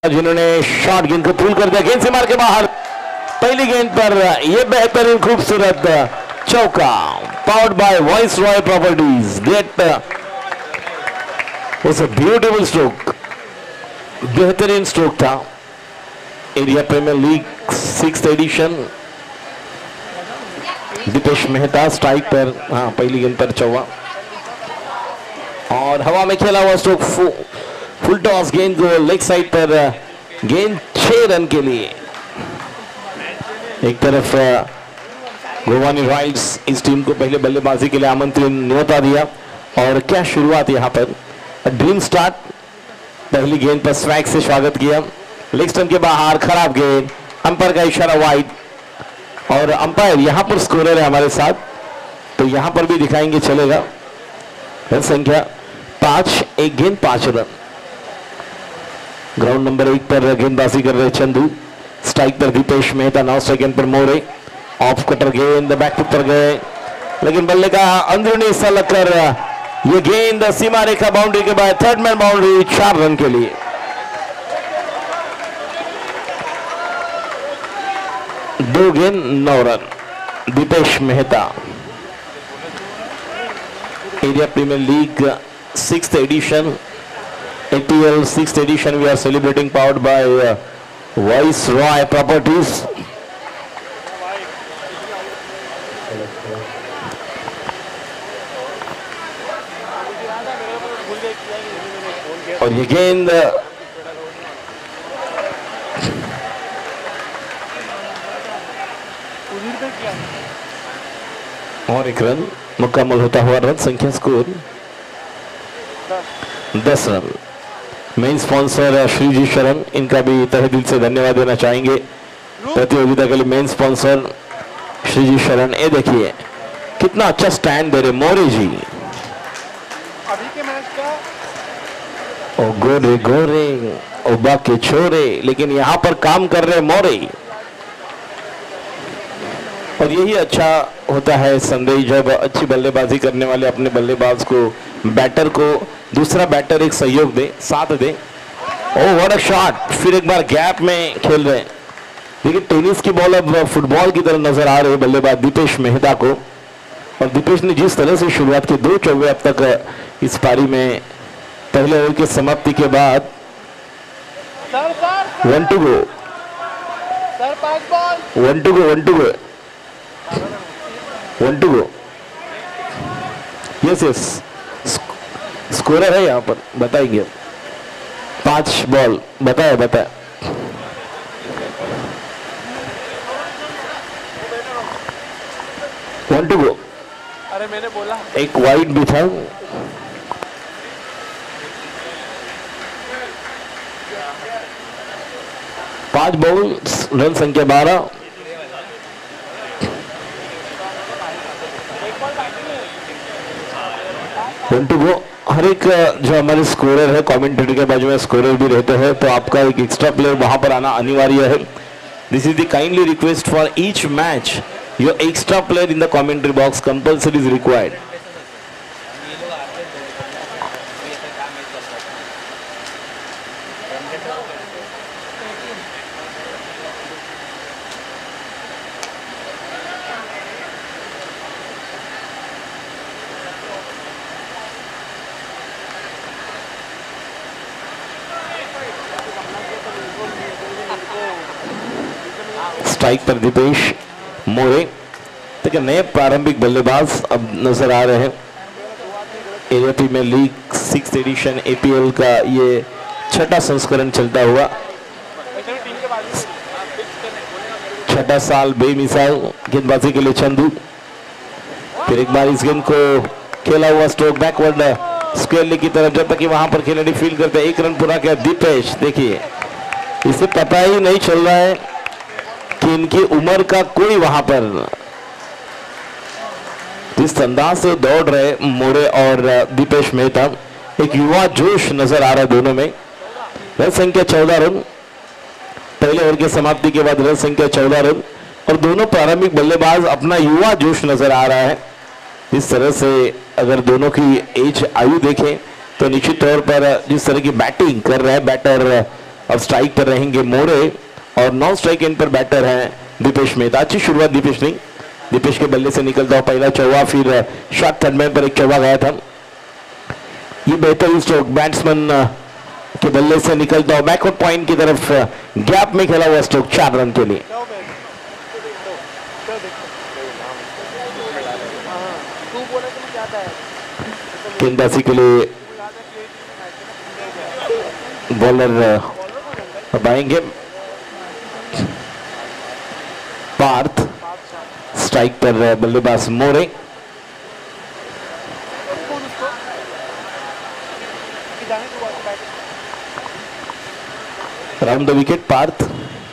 जिन्होंने शॉट गेंद को पुल कर दिया, गेंद से मार के बाहर। पहली गेंद पर यह बेहतरीन खूबसूरत चौका, powered by Voice Roy Properties. That was a beautiful stroke, बेहतरीन स्ट्रोक था। Area premier league 6th edition. Dipesh Mehta strike पर, हाँ पहली गेंद पर चौका और हवा में खेला हुआ स्ट्रोक, फुल टॉस गेंद को लेग साइड पर, गेंद 6 रन के लिए। एक तरफ गोवानी रॉयल्स इस टीम को पहले बल्लेबाजी के लिए आमंत्रण न्योता दिया और क्या शुरुआत यहां पर, ड्रीम स्टार्ट। पहली गेंद पर स्ट्राइक से स्वागत किया, लेग स्टंप के बाहर, खराब गेंद, अंपायर का इशारा वाइड और अंपायर यहां पर स्कोरर है हमारे साथ, तो यहां पर भी दिखाएंगे चलेगा। रन संख्या 5, एक गेंद 5 रन। ग्राउंड नंबर 1 पर गेंदबाजी कर रहे चंदू, स्ट्राइक पर दीपेश मेहता, 9 सेकंड पर मोरे, ऑफ कटर गेंद बैक फुट पर गए, लेकिन बल्ले का अंदरूनी हिस्सा लगकर यह गेंद सीमा रेखा बाउंड्री के बाद, थर्ड मैन बाउंड्री, 4 रन के लिए। दो गेंद 9 run. Dipesh Mehta, area premier league 6th edition, APL 6th edition we are celebrating, powered by Viceroy Properties. और ये गेंद और एक रन मुकम्मल होता हुआ, रन संख्या score 10 run. Main sponsor Shreeji Sharan, इनका भी तहे दिल से धन्यवाद देना चाहेंगे। प्रतियोगिता के लिए मेन स्पॉन्सर श्रीजी शरण। ये देखिए कितना अच्छा स्टैंड दे रहे मोरे जी। अभी के मैच का ओ गोरे गोरे ओ बाके छोरे, लेकिन यहाँ पर काम कर रहे मोरे। और यही अच्छा होता है संदेश, जब अच्छी बल्लेबाजी करने वाले अपने बल्लेबाज को, बैटर को, दूसरा बैटर एक सहयोग दे, साथ दे। ओह व्हाट अ शॉट, फिर एक बार गैप में खेल रहे हैं। देखिए टेनिस की बॉल अब फुटबॉल की तरह नजर आ रही है बल्लेबाज दीपेश मेहता को। और दीपेश ने जिस तरह से शुरुआत की, 2 चौके अब तक इस पारी में, पहले ओवर की समाप्ति के बाद। 1 to go, 1 to go, 1 to go, 1 to go। Yes yes, scorer है यहाँ पर, बताएंगे। 5 बॉल, बताया 1 to go। अरे मैंने बोला एक वाइड भी था। पांच बॉल, रन संख्या 12। हर एक जो हमारे स्कोरर है, कमेंटेटर के बाजू में स्कोरर भी रहते हैं, तो आपका एक एक्स्ट्रा प्लेयर वहां पर आना अनिवार्य है। This is the kindly request for each match, your extra player in the commentary box compulsory is required. Strike पर दीपेश मोरे, देखिए नए प्रारंभिक बल्लेबाज अब नजर आ रहे हैं। Area premier league 6th edition APL का ये 6ठा संस्करण चलता हुआ, 6ठा साल बेमिसाल गेंदबाजी के लिए चंदू। फिर एक बार इस गेंद को खेला हुआ स्ट्रोक बैकवर्ड स्क्वायर लेग की तरफ, जब तक कि वहां पर खिलाड़ी फील्ड करते, 1 रन पूरा किया दीपेश। देखिए इसे पता ही नहीं चल रहा है कि इनकी उम्र का कोई वहां पर, जिस अंदाज से दौड़ रहे मोरे और दीपेश मेहता, एक युवा जोश नजर आ रहा है दोनों में। रन संख्या 14 रन, पहले ओवर की समाप्ति के बाद रन संख्या 14 रन, और दोनों प्रारंभिक बल्लेबाज अपना युवा जोश नजर आ रहा है। इस तरह से अगर दोनों की एज आयु देखें तो निश्चित तौर पर जिस तरह की बैटिंग कर रहे हैं बैटर अब स्ट्राइक पर रहेंगे मोरे और नॉन स्ट्राइक एंड पर बैटर हैं दीपेश मेहता। अच्छी शुरुआत दीपेश ने, दीपेश के बल्ले से निकलता हुआ पहला चौवा, फिर शॉट थर्ड मैन पर एक चौवा गया था। ये बेहतरीन स्ट्रोक बैट्समैन के बल्ले से निकलता हुआ बैकवर्ड पॉइंट की तरफ गैप में खेला हुआ स्ट्रोक 4 रन के लिए। गेंदबाजी के लिए बॉलर अब आएंगे पार्थ, स्ट्राइक पर बल्लेबाज More. Round the wicket Parth,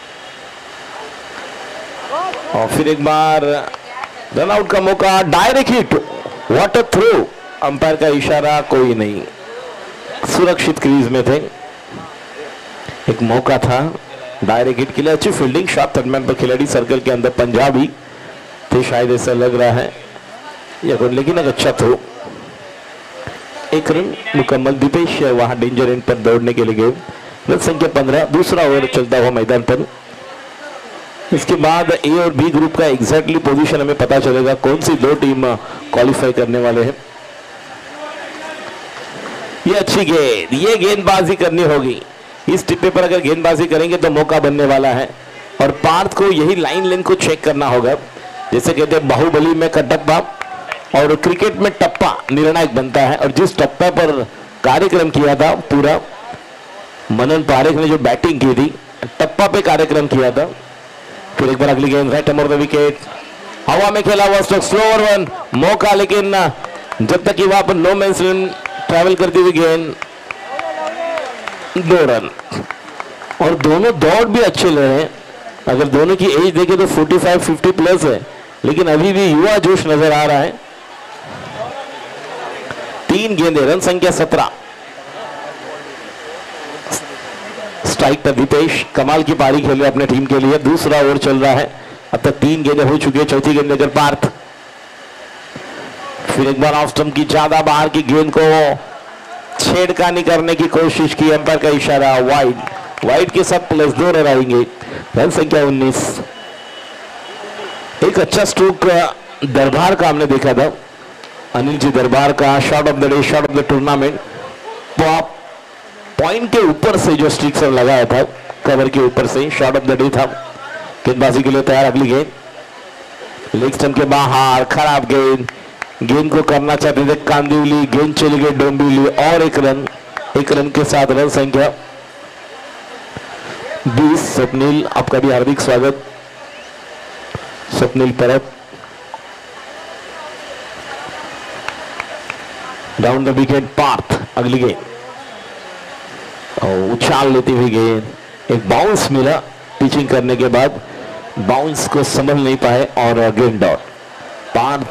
और फिर एक बार रन आउट का मौका, direct hit, what a throw. Umpire का इशारा कोई नहीं, सुरक्षित क्रीज में थे, एक मौका था डायरेक्ट हिट के लिए। अच्छी फील्डिंग, शॉट थर्ड मैन पर खिलाड़ी सर्कल के अंदर पंजाबी थे शायद, ऐसा लग रहा है या कोई, लेकिन एक अच्छा थ्रो। एक रन मुकम्मल। दीपेश वहां डेंजर एंड पर दौड़ने के लिए गए। रन संख्या 15, दूसरा ओवर चलता हुआ मैदान पर। इसके बाद ए और बी ग्रुप का एग्जैक्टली पोजीशन हमें पता चलेगा, कौन सी दो टीम क्वालिफाई करने वाले हैं। ये अच्छी गेंद, ये गेंदबाजी करनी होगी। इस टिप्पे पर अगर गेंदबाजी करेंगे तो मौका बनने वाला है, और पार्थ को यही लाइन लेंथ को चेक करना होगा। जैसे कहते हैं बाहुबली में कटप्पा, और क्रिकेट में टप्पा निर्णायक बनता है। और जिस टप्पा पर कार्यक्रम किया था पूरा, मनन पारेख ने जो बैटिंग की थी, टप्पा पे कार्यक्रम किया था। फिर एक बार अगली गेंद राइट ओवर द विकेट, हवा में खेला हुआ स्ट्रोक, स्लो ओवर वन, मौका, लेकिन जब तक कि वहां पर नो मैंस रन ट्रैवल करती हुई गेंद, 2 रन। और दोनों दौड़ भी अच्छे ले रहे हैं। अगर दोनों की एज देखें तो 45-50 प्लस है, लेकिन अभी भी युवा जोश नजर आ रहा है। 3 गेंदें, रन संख्या 17। स्ट्राइक पर दीपेश, कमाल की पारी खेले अपने टीम के लिए। दूसरा ओवर चल रहा है, अब तक 3 गेंदें हो चुकी है, चौथी गेंद लेकर पार्थ। फिर एक बार ऑफ स्टंप की ज्यादा बाहर की गेंद को छेड़खानी करने की कोशिश की, अंपायर का इशारा वाइड। वाइड के साथ +2 रन आएंगे। रन संख्या 19। एक अच्छा स्ट्रोक दरबार का हमने देखा था, अनिल जी दरबार का, shot of the day, shot of the tournament. Point के ऊपर से जो स्ट्रिक्सर लगाया था, कवर के ऊपर से, शॉट ऑफ द डे था। गेंदबाजी के लिए तैयार अगली गेंद, लेग स्टंप के बाहर, खराब गेंद। गेंद को करना चाहते थे कांदिवली, गेंद चली गई डोंबिवली, और एक रन के साथ रन संख्या 20। स्वप्निल, आपका भी हार्दिक स्वागत। स्वप्निल परब, डाउन द विकेट पार्थ, अगली गेंद, उछाल लेती हुई गेंद, एक बाउंस मिला पिचिंग करने के बाद, बाउंस को संभल नहीं पाए और गेंद डॉट। पार्थ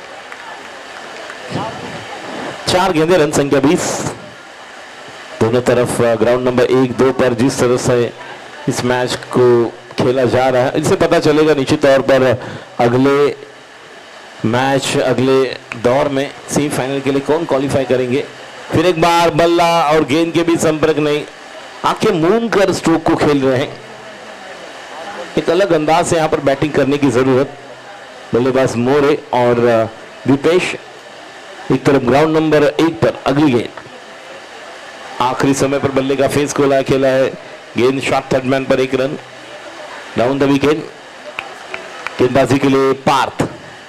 4 गेंदें, रन संख्या 20। दोनों तरफ ग्राउंड नंबर 1-2 पर जिस तरह से इस मैच को खेला जा रहा है, इससे पता चलेगा निश्चित तौर पर अगले मैच, अगले दौर में सेमीफाइनल के लिए कौन क्वालिफाई करेंगे। फिर एक बार बल्ला और गेंद के बीच संपर्क नहीं, आंखें मूंद कर स्ट्रोक को खेल रहे हैं। एक अलग अंदाज से यहां पर बैटिंग करने की जरूरत। बल्लेबाज मोरे और दीपेश एक तरफ ग्राउंड नंबर 1 पर अगली गेंद, आखिरी समय पर बल्ले का फेस खोला खेला है, गेंद शॉट थर्ड मैन पर 1 रन। डाउन द विकेट, गेंदबाजी के लिए पार्थ,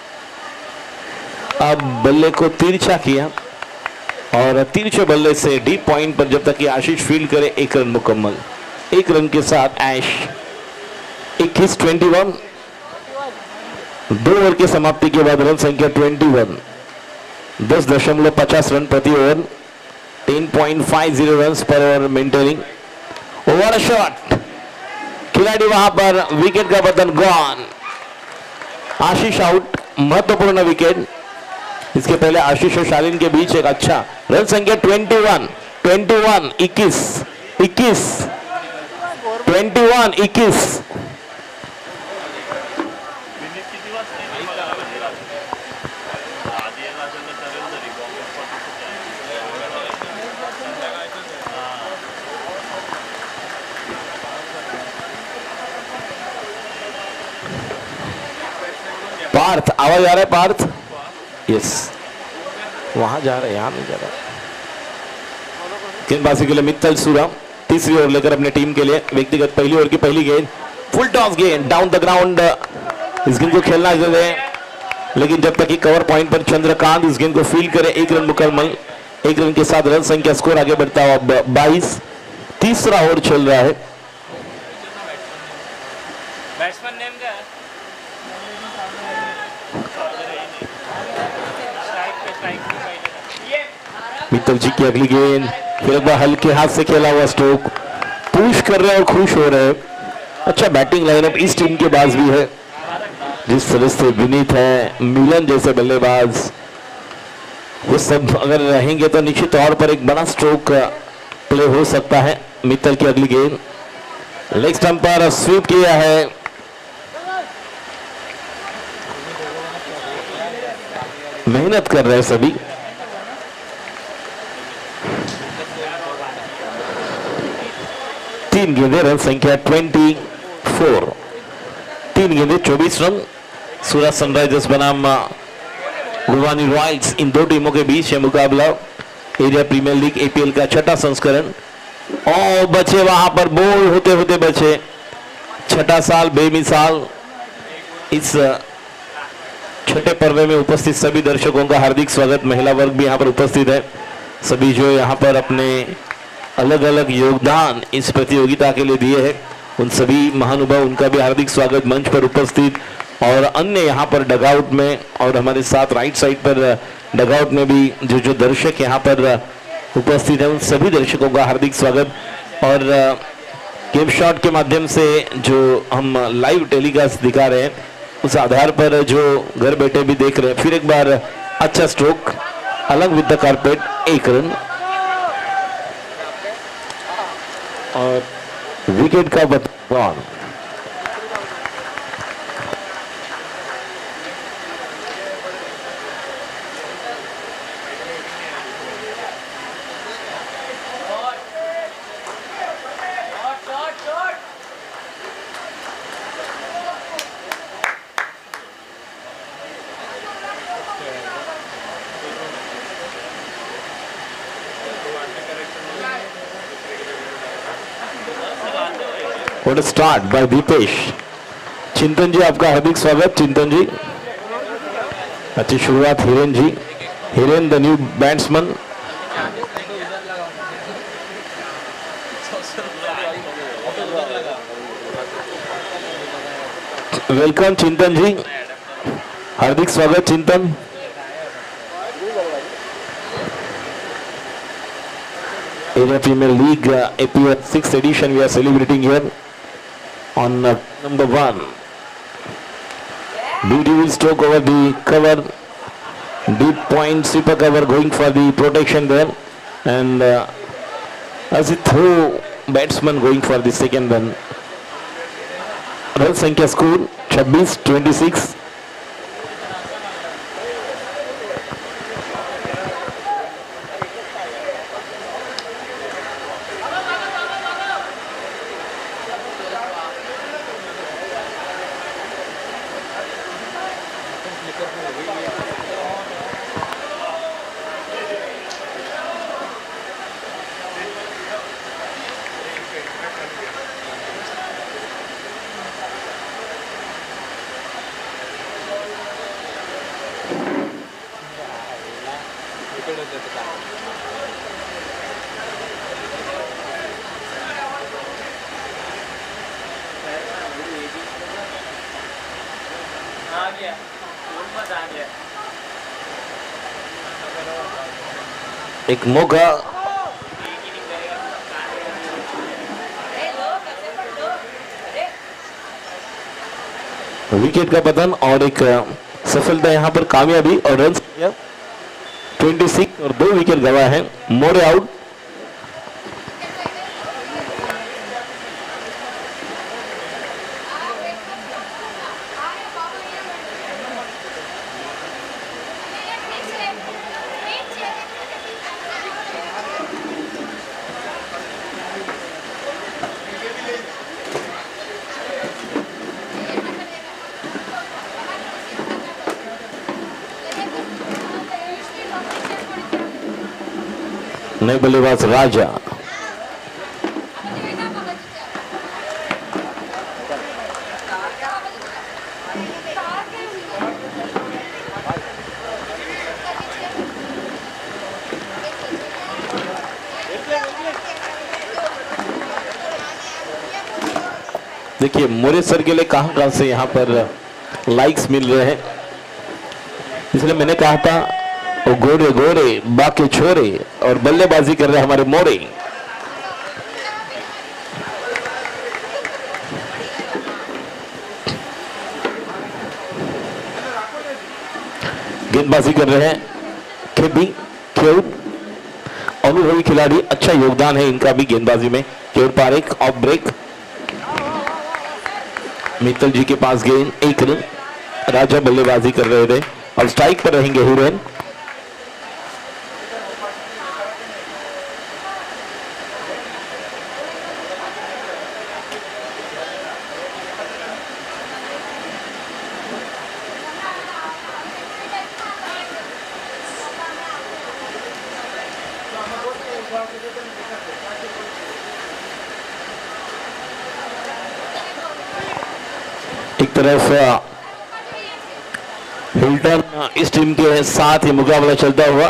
अब बल्ले को तिरछा किया और तिरछे बल्ले से डीप पॉइंट पर जब तक कि आशीष फील्ड करे 1 रन मुकम्मल। 1 रन के साथ ऐश 21-21। 2 ओवर की समाप्ति के बाद रन संख्या 21, 10.50 रन प्रति over, 10.50 run per over maintaining. Over shot, खिलाड़ी वहां पर, विकेट का बटन गॉन, आशीष आउट, महत्वपूर्ण विकेट। इसके पहले आशीष और शालीन के बीच एक अच्छा रन संख्या 21, 21, 21। पार्थ, आवाज आ रहा है पार्थ? यस, वहां जा रहा है, यहां नहीं जा रहा। गेंदबाजी के लिए मित्तल सूरा तीसरी ओवर लेकर अपने टीम के लिए व्यक्तिगत पहली ओवर की पहली गेंद, फुल टॉस गेंद डाउन द ग्राउंड। इस गेंद को खेलना जरूरी है, लेकिन जब तक कि कवर पॉइंट पर चंद्रकांत इस गेंद को फील्ड करे, 1 रन मुकम्मल। 1 रन के साथ रन संख्या स्कोर आगे बढ़ता हुआ 22। तीसरा ओवर चल रहा है। बैट्समैन नेम क्या है? मित्तल जी की अगली गेंद, फिर एक बार हल्के हाथ से खेला हुआ स्ट्रोक, पुश कर रहे हैं और खुश हो रहे हैं। अच्छा बैटिंग लाइनअप इस टीम के पास भी है, जिस तरह से विनीत है, मिलन जैसे बल्लेबाज, वो सब अगर रहेंगे तो निश्चित तौर पर एक बड़ा स्ट्रोक प्ले हो सकता है। मित्तल की अगली गेंद लेग स्टंप पर स्वीप किया है। मेहनत कर रहे हैं सभी। तीन गेंदे, रन संख्या 24। 3 गेंदे 24 रन। सूरत सनराइजर्स बनाम गुरवानी रॉयल्स, इन दो टीमों के बीच यह मुकाबला एरिया प्रीमियर लीग एपीएल का छठा संस्करण। और बचे वहां पर, बोल होते होते बचे। छठा साल बेमिसाल। इस छठे पर्व में उपस्थित सभी दर्शकों का हार्दिक स्वागत। महिला वर्ग भी यहाँ पर उपस्थित है। सभी जो यहाँ पर अपने अलग अलग योगदान इस प्रतियोगिता के लिए दिए हैं, उन सभी महानुभाव, उनका भी हार्दिक स्वागत। मंच पर उपस्थित और अन्य यहाँ पर डगआउट में और हमारे साथ राइट साइड पर डगआउट में भी जो दर्शक यहाँ पर उपस्थित है, उन सभी दर्शकों का हार्दिक स्वागत। और गेम शॉट के माध्यम से जो हम लाइव टेलीकास्ट दिखा रहे हैं, उस आधार पर जो घर बैठे भी देख रहे हैं, फिर एक बार अच्छा स्ट्रोक अलग विद द कारपेट, 1 रन और विकेट का ball. What a start by Dipesh. Chintan ji, आपका हार्दिक स्वागत। चिंतन जी, अच्छी शुरुआत। Hiren ji, Hiren the new batsman. Welcome Chintan ji, हार्दिक स्वागत चिंतन। Area Premier League APL 6th edition we are celebrating here on number 1. Beautiful stroke over the cover, deep point sweeper cover going for the protection there, and as it throw batsman going for the second run. Run संख्या score 26-26. एक मौका, wicket का पतन और एक सफलता यहाँ पर कामयाबी और रन 26 और 2 विकेट गवा है। मोरे आउट। नए बल्लेबाज राजा। देखिए मोरे सर के लिए कहां से यहां पर लाइक्स मिल रहे हैं, इसलिए मैंने कहा था वो गोरे गोरे बाकी छोरे और बल्लेबाजी कर रहे हमारे मोरे। गेंदबाजी कर रहे हैं केबी केउर, अनुभवी खिलाड़ी, अच्छा योगदान है इनका भी गेंदबाजी में। केउर पारेख ऑफ ब्रेक, मित्तल जी के पास गेंद, एक रन। राजा बल्लेबाजी कर रहे थे और स्ट्राइक पर रहेंगे हिरेन। एक तरफ हिल्टन इस टीम के साथ ही मुकाबला चलता हुआ।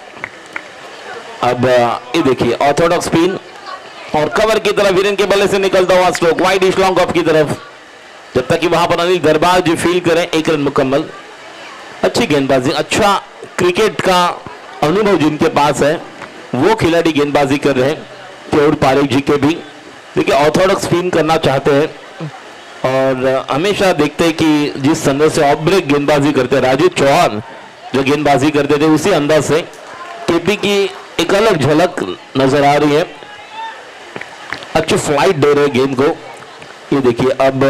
अब ये देखिए ऑर्थोडॉक्स स्पिन और कवर की तरफ वीरेन के बल्ले से निकलता हुआ stroke wide ish long off की तरफ, जब तक कि वहां पर अनिल दरबार जी फील करें। एक रन मुकम्मल। अच्छी गेंदबाजी, अच्छा क्रिकेट का अनुभव जिनके पास है वो खिलाड़ी गेंदबाजी कर रहे हैं। केउर पारेख जी के भी देखिए ऑर्थोडॉक्स स्पिन करना चाहते हैं और हमेशा देखते हैं कि जिस संदर्भ से ऑफ ब्रेक गेंदबाजी करते हैं राजू चौहान जो गेंदबाजी करते थे उसी अंदाज से केपी की एक अलग झलक नजर आ रही है। अच्छी फ्लाइट दे रहे गेंद को। ये देखिए अब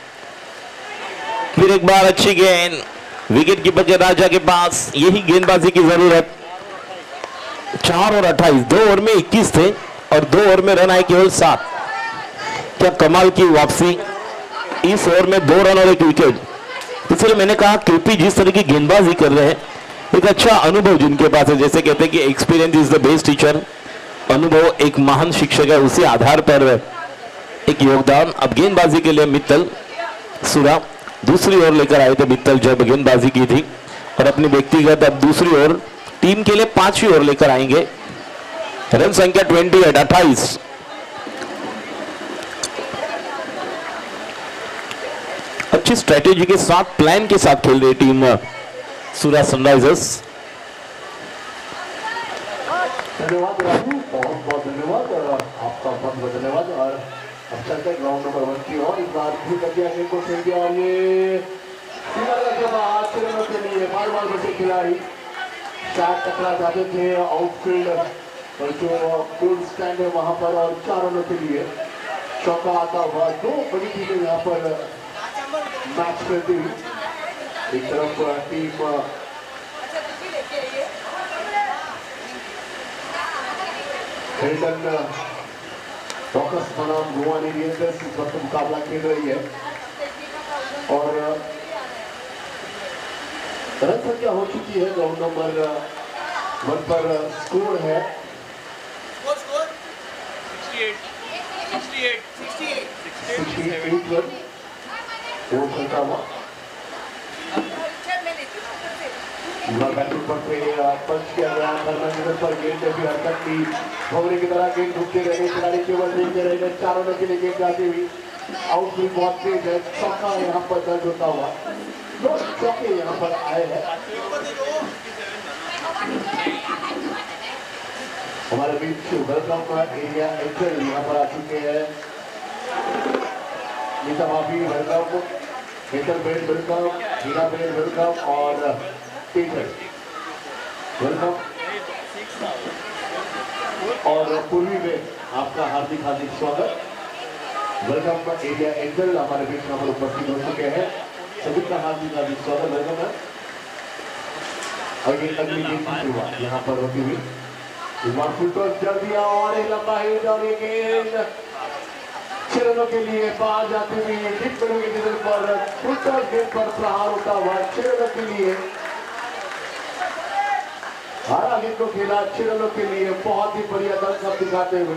फिर एक बार अच्छी गेंद, विकेट कीपर के राजा के पास यही गेंदबाजी की जरूरत। 4 और 28, 2 ओवर में 21 थे और 2 ओवर में रन आए केवल 7। क्या कमाल की वापसी, इस ओवर में 2 रन और 1 विकेट। इसलिए मैंने कहा केपी जिस तरह की गेंदबाजी कर रहे हैं, एक अच्छा अनुभव जिनके पास है, जैसे कहते हैं कि experience is the best teacher, अनुभव एक महान शिक्षक है, उसी आधार पर एक योगदान। अब गेंदबाजी के लिए मित्तल सुरा दूसरी ओर लेकर आए थे मित्तल जब गेंदबाजी की थी, और अपनी व्यक्तिगत अब दूसरी ओर टीम के लिए 5वीं ओर लेकर आएंगे। रन संख्या 28। अच्छी स्ट्रेटेजी के साथ, प्लान के साथ खेल रही टीम सूरा सनराइजर्स। धन्यवाद राजू, बहुत बहुत धन्यवाद और आपका बहुत बहुत धन्यवाद। और अब चलते हैं ग्राउंड नंबर 1 की ओर। इस बार भी कर दिया गेंद को खेल दिया और ये के बाद रनों के लिए बार बचे खिलाड़ी शायद टकरा जाते थे आउटफील्ड और जो फुल स्टैंड है वहां पर, और 4 रनों के लिए चौका आता हुआ। 2 बड़ी टीमें यहाँ पर मैच करती हुई। एक तरफ टीम हिल्टन रॉकर्स बनाम गोवा इंडियंस इस वक्त मुकाबला खेल रही है और रन संख्या हो चुकी है ग्राउंड नंबर 1 पर। स्कोर है 68 रन। वो खेलता हुआ बैटिंग पर पंच किया गया पर गेंद ने भी हरकत की। भवरे की तरह गेंद ढूंढते रहे खिलाड़ी, केवल देखते रहे। 4 रनों के लिए गेंद जाती हुई आउटफील्ड बहुत तेज है। चौका यहाँ पर दर्ज होता हुआ। 2 चौके यहाँ पर आए हैं। हमारे बीच वेलकम एरिया एंजल यहाँ पर आ चुके हैं। नीता भाभी welcome, Hetal ben welcome, Hira ben welcome और पीटर वेलकम। और पूर्वी में आपका हार्दिक स्वागत। वेलकम एरिया एंजल हमारे बीच में उपस्थित हो चुके हैं। सभी का हार्दिक स्वागत। वेलकम है। और ये अगली गेम की शुरुआत यहाँ पर होती हुई। इस बार फुल टॉस जड़ दिया और एक लंबा हिट और ये गेंद 6 रनों के लिए बाहर जाती हुई हिट करोगे जिधर पर फुल टॉस गेंद पर प्रहार होता हुआ 6 रनों के लिए हारा गेंद को खेला अच्छे रनों के लिए, बहुत ही बढ़िया दर्शक दिखाते हुए।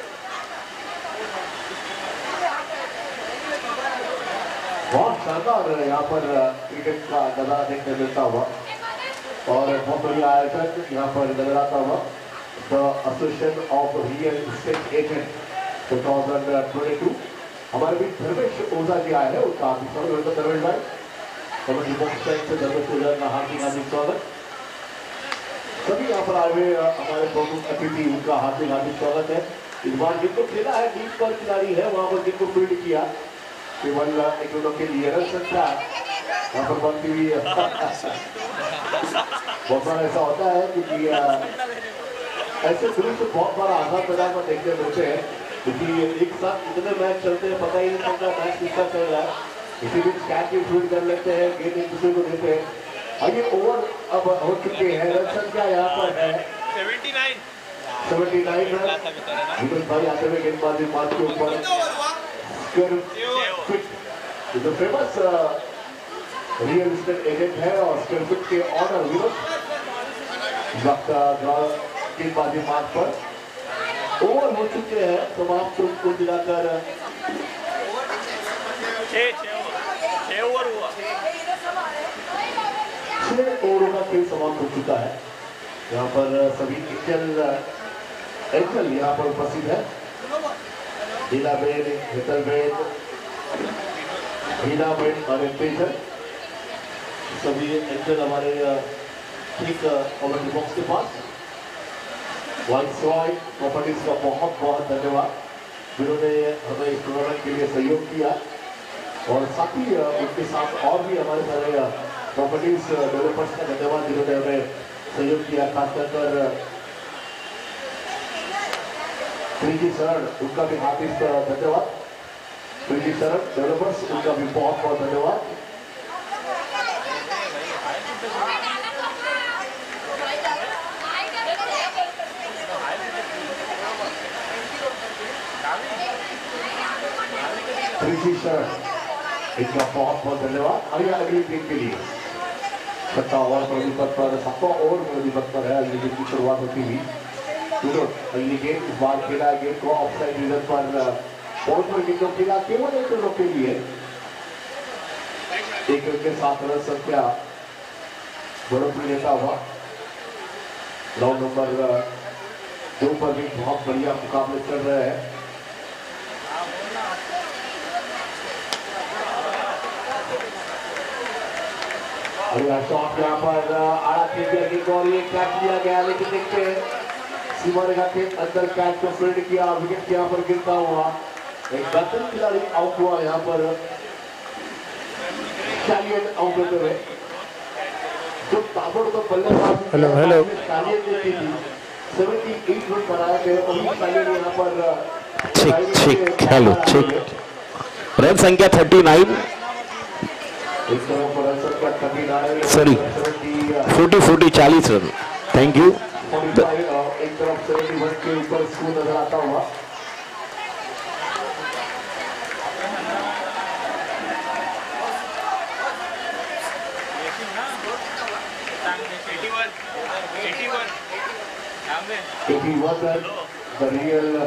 बहुत शानदार यहाँ पर क्रिकेट का नजारा देखने मिलता हुआ और बहुत बढ़िया आयोजन यहाँ पर नजर आता हुआ। The association of real estate agent 2022 हमारे बीच धर्मेश ओझा जी आए हैं, उनका हार्दिक स्वागत। धर्मेश भाई कमेटी बॉक्स से धर्मेश ओझा का हार्दिक स्वागत। सभी यहाँ पर आए हुए हमारे प्रमुख अतिथि, उनका हार्दिक स्वागत है। इस बार जिनको खेला है डीप पर खिलाड़ी है, वहाँ पर जिनको फील्ड किया केवल एक दोनों के लिए रन संख्या यहाँ पर बनती हुई है। बहुत बार ऐसा होता है क्योंकि ऐसे दृश्य बहुत बार आजाद मैदान में देखने मिलते हैं, क्योंकि एक साथ इतने मैच चलते हैं, पता ही नहीं चलता मैच किसका चल रहा है। इसी बीच कैच भी फील्ड कर लेते हैं, गेंद एक दूसरे को देते हैं। और ये ओवर अब हो चुके हैं, रन संख्या यहाँ पर है 79 रन। भाई आते हुए गेंदबाजी मार्च के ऊपर जो फेमस रियल एस्टेट एजेंट है और स्क्वायर के ऑनर विनोद गेंदबाजी मार्ग पर ओवर हो चुके हैं समाप्त। को दिलाकर 6 ओवर हुआ, 6 ओवरों का खेल समाप्त हो चुका है। यहाँ पर सभी एंजल यहाँ पर उपस्थित है। हीलाबेन, हितलबेन, हीलाबेन और तेजल, सभी एंजल हमारे ठीक कमेटी बॉक्स के पास। वाइसरॉय प्रॉपर्टीज का बहुत बहुत धन्यवाद, जिन्होंने हमें इस टूर्नामेंट के लिए सहयोग किया और साथ ही उनके साथ और भी हमारे सारे प्रॉपर्टीज डेवलपर्स का धन्यवाद, जिन्होंने हमें सहयोग किया। खासकर प्रीति शरण, उनका भी हार्दिक धन्यवाद। प्रीति शरण डेवलपर्स, उनका भी बहुत बहुत धन्यवाद। प्रीति शरण, इनका बहुत बहुत धन्यवाद। आइए अगली टीम के लिए 7वां ओवर पर विपद पर 7वां ओवर में विपद पर है। अगली टीम की शुरुआत होती हुई अगली गेंद इस बार खेला, गेंद को ऑफसाइड रीजन पर बहुत पर गेंदों खेला, केवल 1 रनों के लिए 1 रन के साथ रन संख्या बढ़ोतरी लेता हुआ। राउंड नंबर 2 पर भी बहुत बढ़िया मुकाबले चल रहे हैं। शॉट यहाँ पर आड़ा खेल दिया गेंद और ये कैच लिया गया, लेकिन देखते हैं सीमा रेखा के अंदर कैच को फील्ड किया, विकेट यहाँ पर गिरता हुआ एक बेहतरीन खिलाड़ी आउट हुआ। यहाँ पर चालियन आउट होते हुए जो ताबड़तोड़ बल्लेबाजी चालियन ने की थी, 78 रन बनाए थे, वही चालियन यहाँ पर ठीक हेलो ठीक रन संख्या 39, इस तरह पर रन संख्या 39, सॉरी 40 40 रन। Thank you. एक तरफ 71 के ऊपर स्कोर नजर आता हुआ। The real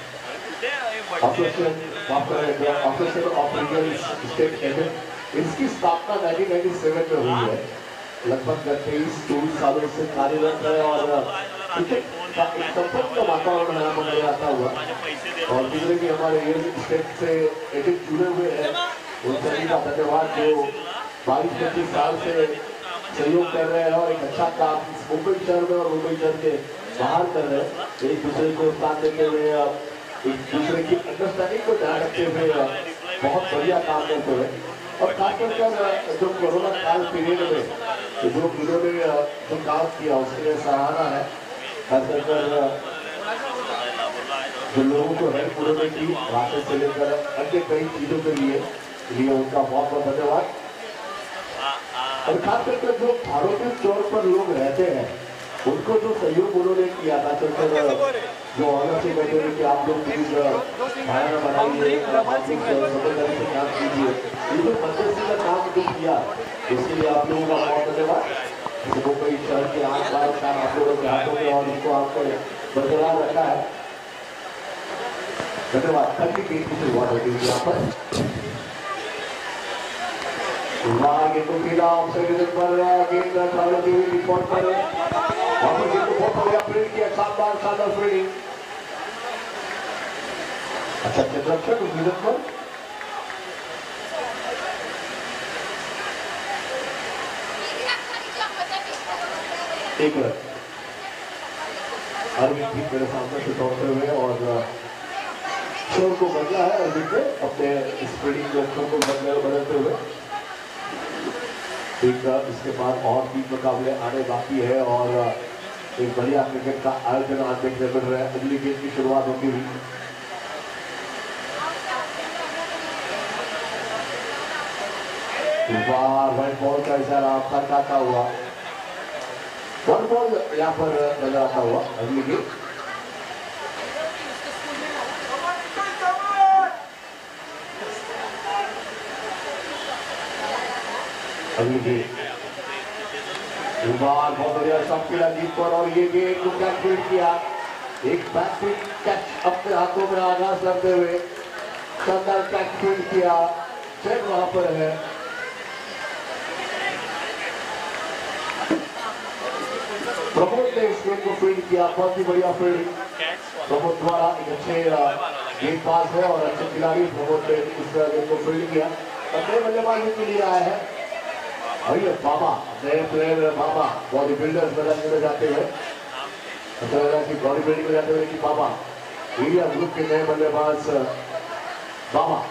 association of real estate agent, इसकी स्थापना 1997 में हुई है। लगभग 23-24 सालों से कार्यरत है और क्रिकेट का एक संपन्न का वातावरण यहाँ पर नजर आता हुआ। और दूसरे की हमारे रियल एस्टेट से एजेंट जुड़े हुए हैं, उन सभी का धन्यवाद जो 22-25 साल से सहयोग कर रहे हैं और एक अच्छा काम मुंबई शहर में और मुंबई शहर के बाहर कर रहे हैं। एक दूसरे को साथ देते हुए, एक दूसरे की अंडरस्टैंडिंग को ध्यान रखते हुए बहुत बढ़िया काम करते हुए। और खासकर जो कोरोना काल पीरियड में जो उन्होंने जो काम किया उसके लिए सराहना है। खासकर जो लोगों को हेल्प उन्होंने की, राशन से लेकर अन्य कई चीजों के लिए उनका बहुत बहुत धन्यवाद। और खासकर जो भारतीय तौर पर लोग रहते हैं उनको जो सहयोग उन्होंने किया था, चलकर जो ऑनर से कहते हैं कि आप लोग प्लीज खाना बनाइए, समझदारी से काम कीजिए, ये जो मध्यस्थी का काम जो किया इसके लिए आप लोगों का बहुत धन्यवाद। वो कई शहर के आस-पास आप लोगों के हाथों में और उसको आपको बरकरार रखा है। धन्यवाद। 30 की शुरुआत होती है यहाँ पर। गेंद को खेला ऑफसाइड पर, गेंद ट्रैवल होती हुई रिकॉर्ड पर, वहां पर गेंद को बहुत बढ़िया फील्ड किया, शानदार फील्डिंग। अच्छा चंद्रक्षक उस विकेट पर एक रन। अरविंद भी मेरे सामने से दौड़ते हुए और शोर को बदला है। अरविंद ने अपने स्प्रेडिंग शोर को बदलते हुए। इसके बाद और भी मुकाबले आने बाकी है और एक बढ़िया क्रिकेट का आयोजन आज देखने मिल रहा है। अगली गेम की शुरुआत होती हुई व्हाइट बॉल का इशारा आपका काटा हुआ, वन बॉल यहाँ पर नजर आता हुआ। अगली गेम बहुत बढ़िया शॉट किया जीत पर और ये गेम को कैच फील्ड किया। एक बैकफील्ड कैच अपने हाथों में आगाज करते हुए शानदार कैच फील्ड किया। चेक वहां पर है। प्रमोद ने इस गेम को फील्ड किया, बहुत ही बढ़िया फील्डिंग प्रमोद द्वारा। एक अच्छे गेंदबाज है और अच्छे खिलाड़ी प्रमोद ने इस गेम को फील्ड किया। नए बल्लेबाजी के लिए आया है और ये बाबा, नए प्लेयर बाबा बॉडी बिल्डर्स में जाते हुए, ऐसा लग रहा है कि बॉडी बिल्डिंग में जाते हुए कि बाबा इंडिया ग्रुप के नए बल्लेबाज बाबा।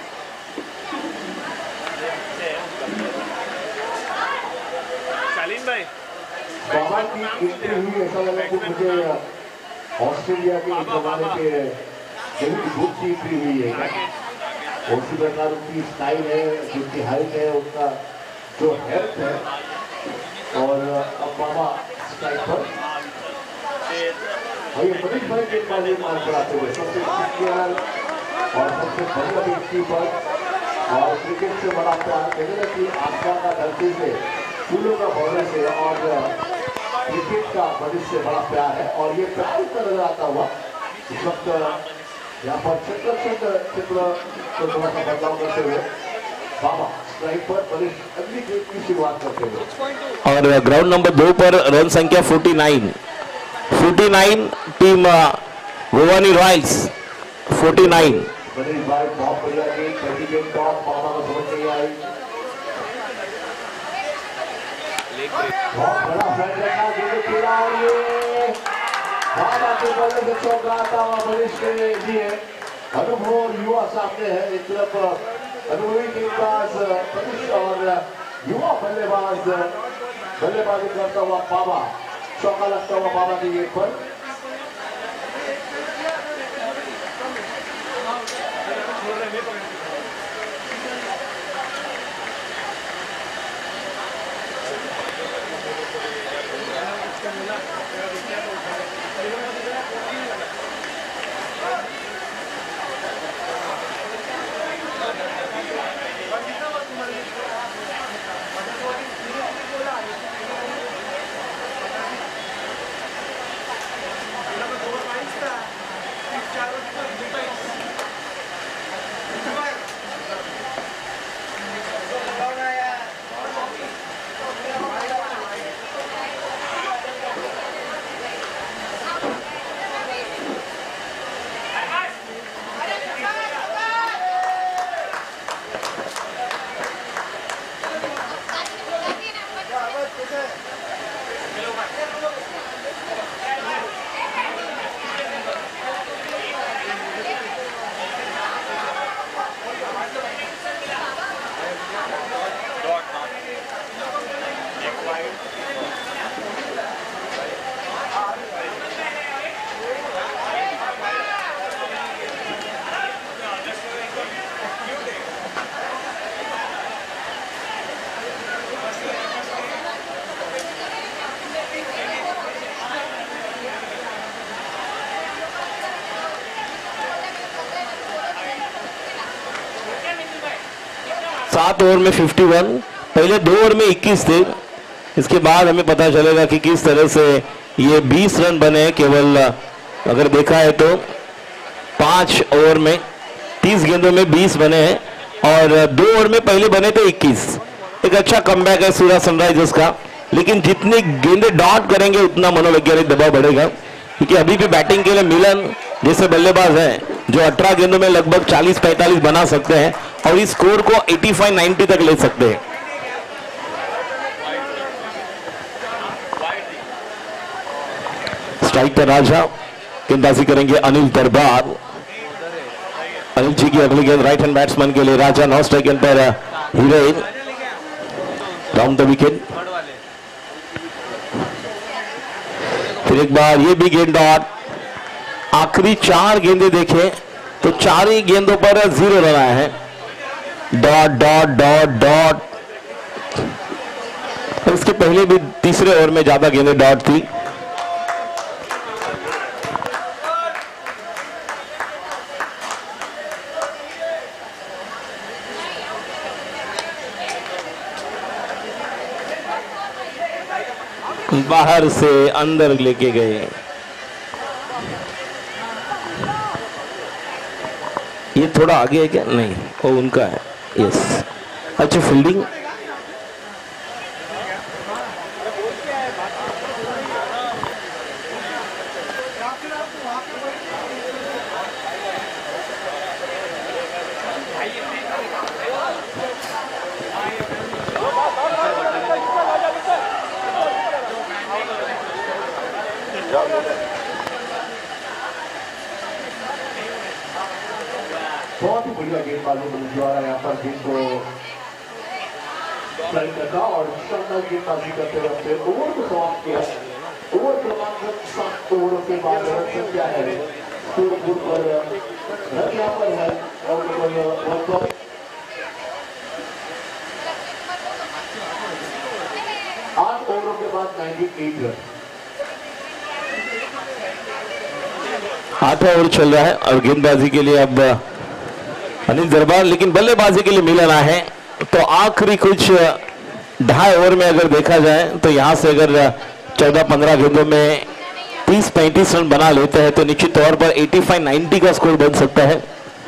बाबा की एंट्री हुई, ऐसा लगा कि मुझे ऑस्ट्रेलिया के जमाने के डेविड बुक की एंट्री हुई है। उसी प्रकार उनकी स्टाइल है, उनकी हाइट है, उनका जो हेल्थ है और अब बाबा स्ट्राइक पर और ये बड़ी बड़ी गेंदबाजी मार कराते हुए सबसे सीनियर और सबसे बढ़िया गेंदकीपर और क्रिकेट से बड़ा प्यार कहने कि आसमान का धरती से, फूलों का पौधे से और क्रिकेट का बरिश से बड़ा प्यार है और ये प्यार का नजर आता हुआ इस वक्त यहाँ पर चित्र को थोड़ा सा बदलाव करते हुए बाबा स्ट्राइक पर बरिश अगली गेम की शुरुआत करते हुए। और ग्राउंड नंबर 2 पर रन संख्या 49 टीम गोवानी रॉयल्स 49। बड़ी बार बहुत बढ़िया गेंद, पहली गेंद टॉप बाबा को समझ नहीं आई। बहुत बड़ा फ्लैट रखा, गेंद खेला और ये बाबा के बल्ले से चौका आता हुआ बरिश के लिए अनुभव युवा सामने है। एक तरफ अनुभवी गेंदबाज बरिश और युवा बल्लेबाजी करता हुआ बाबा, चौका लगता हुआ बाबा की गेंद पर। सात ओवर में 51, पहले 2 ओवर में 21 थे। इसके बाद हमें पता चलेगा कि किस तरह से ये 20 रन बने। केवल अगर देखा है तो 5 ओवर में 30 गेंदों में 20 बने हैं और 2 ओवर में पहले बने थे 21। एक अच्छा कमबैक है सूरत सनराइजर्स का, लेकिन जितनी गेंदे डॉट करेंगे उतना मनोवैज्ञानिक दबाव बढ़ेगा, क्योंकि अभी भी बैटिंग के लिए मिलन जैसे बल्लेबाज हैं जो 18 गेंदों में लगभग 40-45 बना सकते हैं और इस स्कोर को 85-90 तक ले सकते हैं। स्ट्राइक पर राजा, गेंदबाजी करेंगे अनिल दरबार। अनिल जी की अगली गेंद राइट हैंड बैट्समैन के लिए। राजा नौ स्ट्राइक पर हीरोइन राउंड द विकेट। फिर एक बार ये भी गेंद डॉट। आखिरी 4 गेंदें देखें तो 4 ही गेंदों पर 0 रन आए हैं। Dot dot dot dot. इसके पहले भी तीसरे ओवर में ज्यादा गेंदें डॉट थी। बाहर से अंदर लेके गए। ये थोड़ा आगे है क्या? नहीं, वो उनका है। यस, अच्छा फील्डिंग। बहुत ही बढ़िया गेंदबाजी द्वारा यहाँ पर गेंद को फ्लाइट रखा और शानदार गेंदबाजी करते हुए ओवर को समाप्त किया। ओवर क्रमांक 7 ओवरों के बाद रन संख्या है पर रन यहाँ पर है और 8 ओवरों के बाद 98 रन। 8वां ओवर चल रहा है और गेंदबाजी के लिए अब अनिल दरबार, लेकिन बल्लेबाजी के लिए मिलन है। तो आखिरी कुछ 2.5 ओवर में अगर देखा जाए तो यहां से अगर 14-15 गेंदों में 30-35 रन बना लेते हैं तो निश्चित तौर पर 85-90 का स्कोर बन सकता है।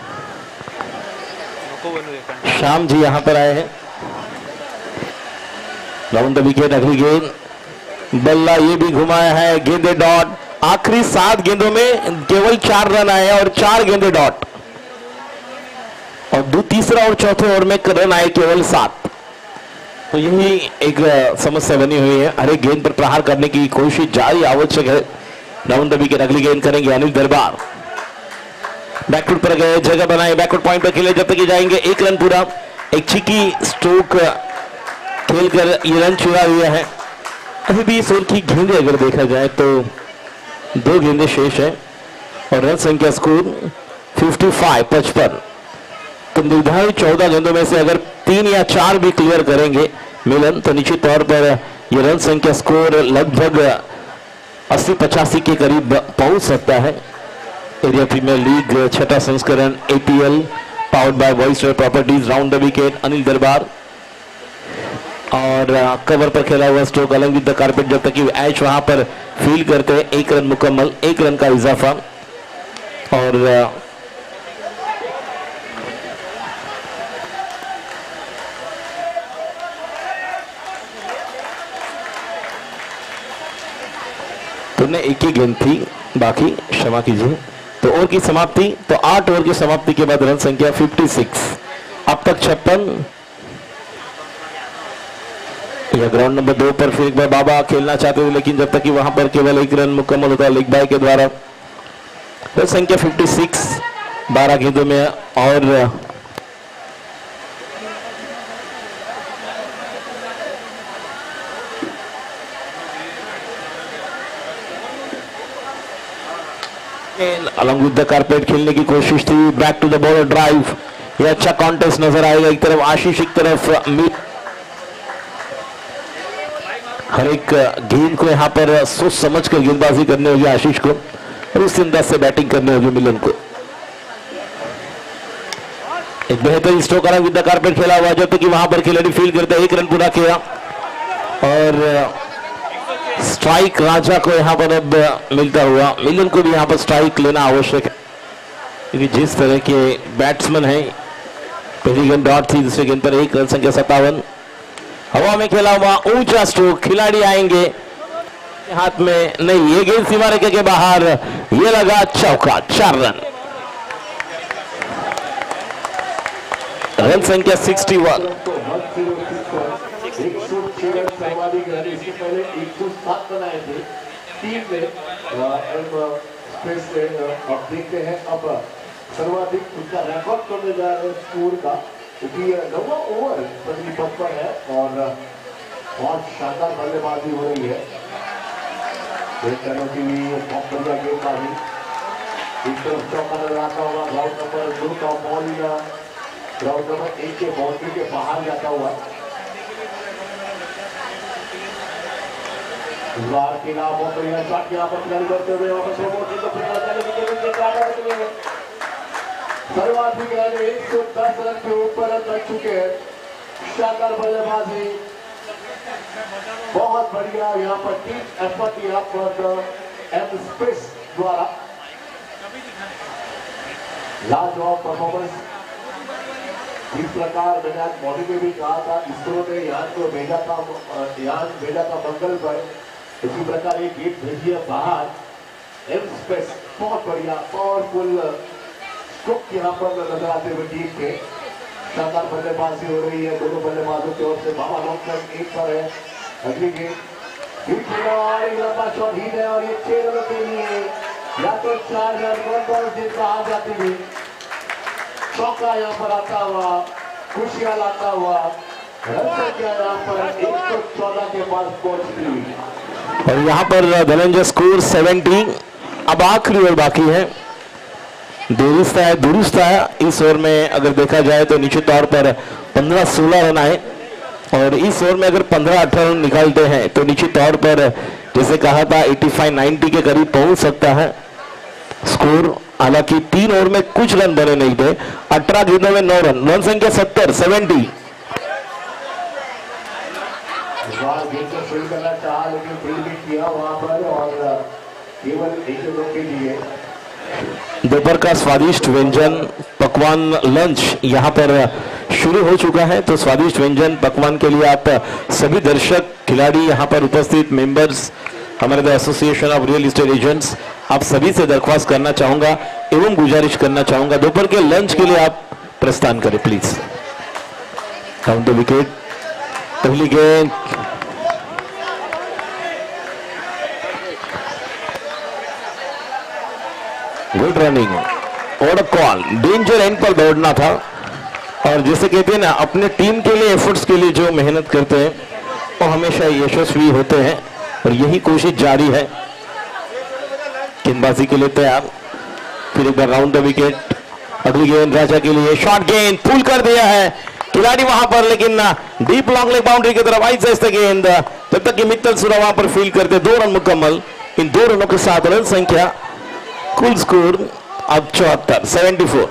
श्याम जी यहां पर आए हैं। Round the wicket. अगली गेंद बल्ला, ये भी घुमाया है, गेंदे डॉट। आखिरी 7 गेंदों में केवल 4 रन आए और 4 गेंदे डॉट और तीसरा और चौथे ओवर में रन आए केवल 7। तो यही एक समस्या बनी हुई है। हर एक गेंद पर प्रहार करने की कोशिश जारी आवश्यक है। Round the wicket. अगली गेंद करेंगे अनिल दरबार। बैकफुट पर गए, जगह बनाए, बैकफुट पॉइंट पर खेले जब तक जाएंगे। 1 रन पूरा। एक चिकी स्ट्रोक खेलकर ये रन चुरा हुआ है। अभी भी इस ओवर की गेंदें अगर देखा जाए तो 2 गेंदें शेष है और रन संख्या स्कोर 55। तो निर्धारित 14 गेंदों में से अगर 3 या 4 भी क्लियर करेंगे मिलन तो निश्चित तौर पर यह रन संख्या स्कोर लगभग 80-85 के करीब पहुंच सकता है। एरिया प्रीमियर लीग 6वां संस्करण APL powered by Viceroy Properties. Round the wicket Anil Darbar और कवर पर खेला हुआ स्ट्रोक अलग विद द कारपेट जब तक कि एच वहां पर फील्ड करते हैं। 1 रन मुकम्मल, 1 रन का इजाफा और तुमने एक ही गेंद थी बाकी, क्षमा कीजिए। तो ओवर की समाप्ति, तो 8 ओवर की समाप्ति के बाद रन संख्या 56। अब तक 56। यह ग्राउंड नंबर 2 पर फिर एक बार बाबा खेलना चाहते थे, लेकिन जब तक कि वहां पर केवल 1 रन मुकम्मल होता लेग बाय के द्वारा। रन संख्या 56 12 गेंदों में और अलॉन्ग विद द कारपेट खेलने की कोशिश थी। Back to the bowler drive. यह अच्छा कॉन्टेस्ट नजर आएगा। एक तरफ आशीष, एक तरफ मीत। हर एक गेंद को यहाँ पर सोच समझ कर गेंदबाजी करनी होगी आशीष को और उस अंदाज से बैटिंग करनी होगी मिलन को। एक बेहतरीन stroke along with the carpet खेला हुआ जब तक कि वहां पर खिलाड़ी फील्ड करते 1 रन पूरा किया। और स्ट्राइक राजा को यहाँ पर अब मिलता हुआ, मिलन को भी यहाँ पर स्ट्राइक लेना आवश्यक है क्योंकि जिस तरह के बैट्समैन हैं, पहली गेंद डॉट थी, दूसरी गेंद पर 1 रन संख्या 57। हवा में खेला हुआ ऊंचा स्ट्रोक, खिलाड़ी आएंगे हाथ में नहीं, ये गेंद सीमा रेखा के बाहर, ये लगा चौका, 4 रन। रन संख्या 61। 106 रन सर्वाधिक रन, इससे पहले 107 बनाए थे टीम में। अब देखते हैं अब सर्वाधिक उनका रिकॉर्ड करने जा रहे हैं स्कोर का, क्योंकि 9वां ओवर पहली पद पर है और बहुत शानदार बल्लेबाजी हो रही है। की बहुत बढ़िया गेंदबाजी, एक तरफ चौका नजर आता हुआ, ग्राउंड नंबर 2 का बॉल ग्राउंड नंबर 1 के बाउंड्री के बाहर जाता हुआ। के नाम बहुत बढ़िया शॉट यहाँ पर खिलाड़ी करते हुए सर्वाधिक रन 110 रन के ऊपर रन चुके हैं। शानदार बल्लेबाजी, बहुत बढ़िया यहाँ पर टीम एफर्ट यहाँ पर एम स्पेस द्वारा लाजवाब परफॉर्मेंस। इस प्रकार मैंने आज मॉर्निंग में भी कहा था, इसरो ने यान को भेजा था मंगल पर, इसी प्रकार एक गेट भेजी है बाहर एम स्पेस। बहुत बढ़िया पावरफुल स्ट्रोक यहाँ पर नजर आते हुए टीम के। शानदार बल्लेबाजी हो रही है दोनों बल्लेबाजों की ओर से। बाबा लॉन्ग एक पर है, अगली गेंद लंबा शॉट ही है और ये 6 रनों के लिए या तो 4 रन जीत आ जाती हुई। चौका यहाँ पर आता हुआ, खुशियां लाता हुआ, रन संख्या यहाँ पर 114 के पास पहुंचती हुई और यहाँ पर धनंजय स्कोर 70। अब आखिरी ओवर बाकी है, दुरुस्त है। इस ओवर में अगर देखा जाए तो निश्चित तौर पर 15-16 रन आए और इस ओवर में अगर 15-18 रन निकालते हैं तो निश्चित तौर पर जैसे कहा था 85-90 के करीब पहुंच सकता है स्कोर। हालांकि 3 ओवर में कुछ रन बने नहीं थे, 18 गेंदों में 9 रन, रन संख्या 70। फील्ड करना चाहा लेकिन फील्ड भी किया वहां पर और केवल 1 रन के लिए। दोपहर का स्वादिष्ट व्यंजन पकवान लंच यहाँ पर शुरू हो चुका है। तो स्वादिष्ट व्यंजन पकवान के लिए आप सभी दर्शक, खिलाड़ी, यहाँ पर उपस्थित मेंबर्स, हमारे the association of real estate agents, आप सभी से दरख्वास्त करना चाहूंगा एवं गुजारिश करना चाहूंगा दोपहर के लंच के लिए आप प्रस्थान करें प्लीज। काउंट द विकेट, पहली गेंद, गुड रनिंग और कॉल, डेंजर एंड पर दौड़ना था। और जैसे कहते हैं ना, अपने टीम के लिए, एफर्ट्स के लिए जो मेहनत करते हैं वो हमेशा यशस्वी होते हैं और यही कोशिश जारी है। गेंदबाजी के लिए तैयार, फिर एक बार राउंड द विकेट, अगली गेंद राजा के लिए, शॉर्ट गेंद, पुल कर दिया है खिलाड़ी वहां पर, लेकिन डीप लॉन्ग लेग बाउंड्री की तरफ आई से गेंद, जब तक कि मित्तल सुरा वहां पर फील्ड करते। 2 रन मुकम्मल। इन 2 रनों के साथ रन संख्या, कुल स्कोर अब 74।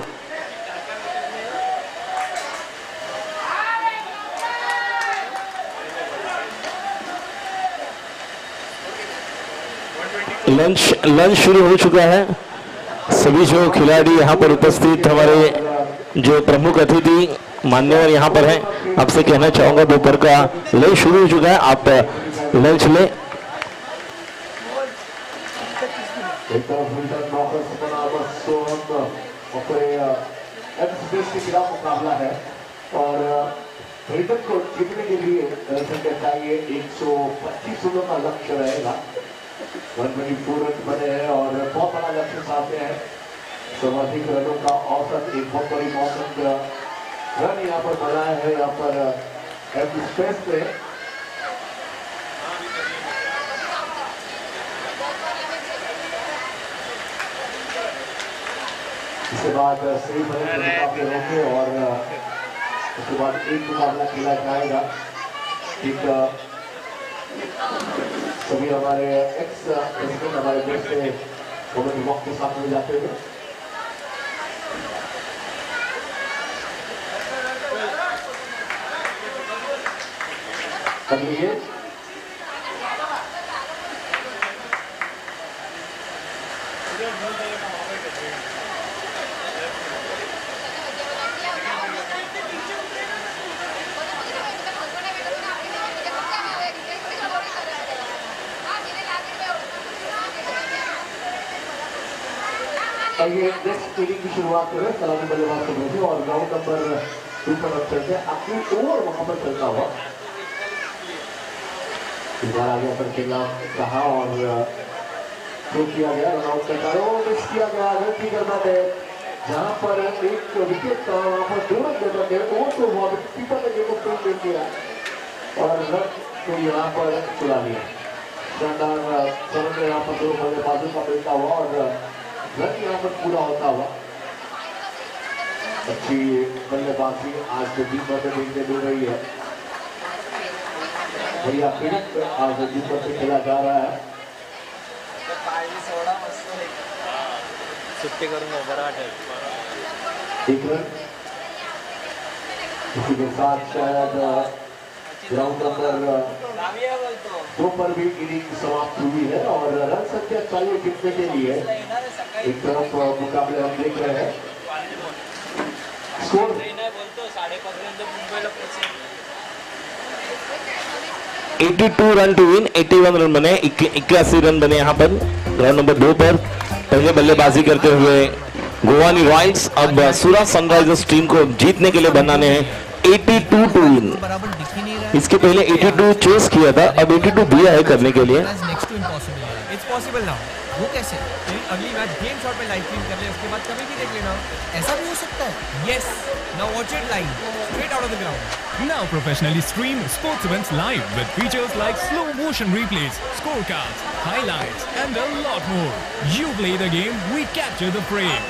लंच शुरू हो चुका है। सभी जो खिलाड़ी यहाँ पर उपस्थित, हमारे जो प्रमुख अतिथि मान्यवर यहाँ पर हैं, आपसे कहना चाहूंगा दोपहर का लंच शुरू हो चुका है, आप लंच लें। मुकाबला है और ब्रिटेन को जीतने के लिए चाहिए 125 रनों का लक्ष्य रहेगा। 124 रन बने हैं और बहुत बड़ा लक्ष्य सामने है। सर्वाधिक रनों का औसत, एक बहुत बड़ी औसत रन यहाँ पर बनाया है यहाँ पर एम स्पेस पे। इसके बाद सही मुकाबले होंगे और उसके बाद एक मुकाबला खेला जाएगा। एक सभी हमारे एक्स प्रेसिडेंट हमारे देश से वक्त के साथ मिल जाते हुए अगली आइए नेक्स्ट इनिंग की शुरुआत करें सलामी बल्लेबाज करने से और ग्राउंड नंबर 2 पर अब चलते हैं आखिरी ओवर वहां पर चलता हुआ इस बार आगे पर खेलना कहा और थ्रो किया गया रन आउट करता है और मिस किया गया गलती करना है जहां पर एक विकेट वहां पर 2 रन देना है ओवर तो हुआ कीपर ने गेम को फेल किया और रन को यहाँ पर चुरा लिया शानदार समझ यहाँ पर 2 बल्लेबाजों का मिलता हुआ और रन यहाँ पर पूरा होता हुआ अच्छी बल्लेबाजी आज जो दिन भर में देखने मिल रही है बढ़िया पीड़ित आज दिन भर से खेला जा रहा है सुट्टी करूंगा बड़ा एक रन इसी के साथ शायद ग्राउंड नंबर 2 पर भी इनिंग समाप्त हुई है और रन संख्या चाहिए जीतने के लिए एक तरफ मुकाबले हम देख रहे हैं score 82 run to win, 81 run बने, 81 रन बने यहाँ पर ग्राउंड नंबर 2 पर। पहले बल्लेबाजी करते हुए गोवानी रॉयल्स अब सूरत सनराइजर्स टीम को जीतने के लिए बनाने हैं 82 टू विन। इसके पहले 82 चेस किया था, अब 82 दिया है करने के लिए। वो कैसे अगली मैच गेम शॉट में लाइव स्ट्रीम कर ले उसके बाद कभी भी देख लेना ऐसा भी हो सकता है yes now watch it live straight out of the ground Now professionally stream sports events live with features like slow motion replays, scorecards, highlights and a lot more. You play the game, we capture the frame.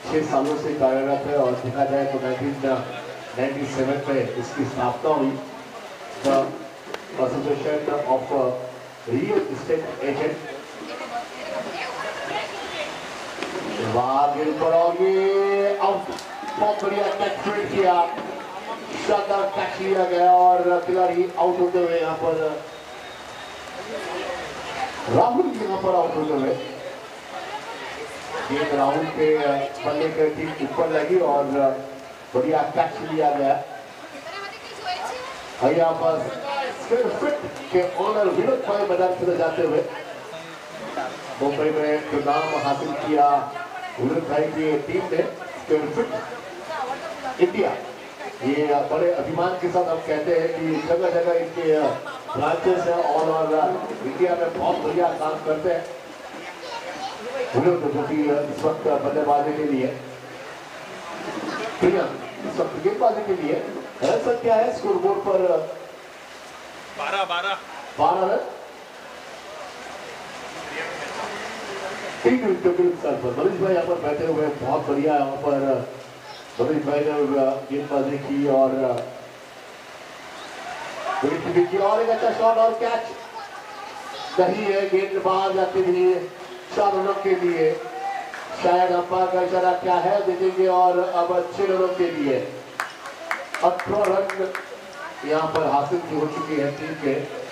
6 सालों से कार्यरत है और देखा जाए तो 1997 में इसकी स्थापना हुई। The association of real estate agent. और ये आउट, बहुत बढ़िया कैच किया, शानदार कैच लिया गया और खिलाड़ी आउट होते हुए यहाँ पर राहुल यहाँ पर आउट होते हुए। गेंद राहुल के बल्ले के ठीक ऊपर लगी और बढ़िया कैच लिया गया। यहाँ पर फिट के ऑनर विनोद भाई मैदान से जाते हुए मुंबई में जो नाम हासिल किया विनोद भाई की टीम ने फिट इंडिया, ये बड़े अभिमान के साथ हम कहते हैं कि जगह जगह इनके ब्रांचेस है और इंडिया में बहुत बढ़िया काम करते हैं। विनोद जो कि इस वक्त बल्लेबाजी के लिए, इस वक्त गेंदबाजी के लिए रन क्या है स्कोर बोर्ड पर? 12 रन। 3 विकेट पर मनीष भाई यहाँ पर बैठे हुए, बहुत बढ़िया यहाँ पर मनीष भाई ने गेंदबाजी की और एक अच्छा शॉट और कैच नहीं है, गेंद बाहर जाती हुई 4 रनों के लिए। शायद अंपायर का इशारा क्या है देखेंगे और अब 6 रनों के लिए 18 रन यहाँ पर हासिल हो चुकी है टीम के।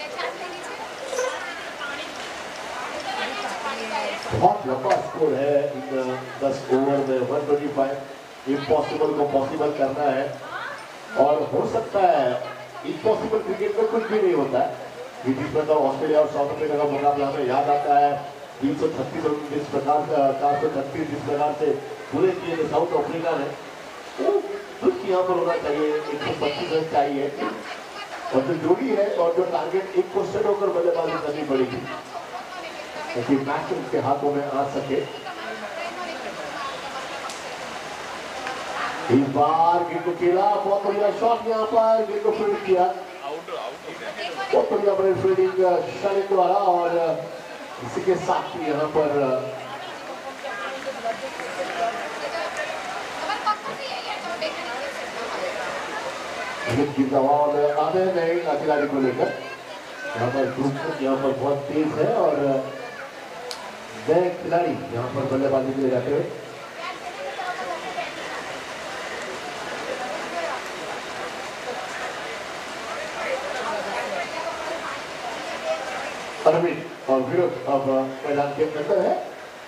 बहुत लंबा स्कोर है इन 10 ओवर में, 125। इम्पॉसिबल को पॉसिबल करना है और हो सकता है इम्पॉसिबल क्रिकेट में कुछ भी नहीं होता है। जिस प्रकार ऑस्ट्रेलिया और साउथ अफ्रीका का मुकाबला हमें याद आता है, 336 रन जिस प्रकार 436 जिस प्रकार से पूरे किए थे साउथ अफ्रीका ने, कुछ यहाँ पर होना चाहिए, 125 रन चाहिए और जो जोड़ी है और जो टारगेट एक को सेट होकर बल्लेबाजी करनी पड़ेगी ताकि मैच उनके हाथों में आ सके। इस बार गेंद को खेला, बहुत बढ़िया शॉट यहाँ पर, गेंद को फील्ड किया, बहुत बढ़िया बड़े फील्डिंग शालिन द्वारा और इसी के साथ ही यहाँ पर की दबाव आने नहीं खिलाड़ी को लेकर। यहाँ पर ग्रुप यहाँ पर बहुत तेज है और नए खिलाड़ी यहाँ पर बल्लेबाजी के लिए जाते हुए। अरविंद और विरोध अब मैदान के अंदर है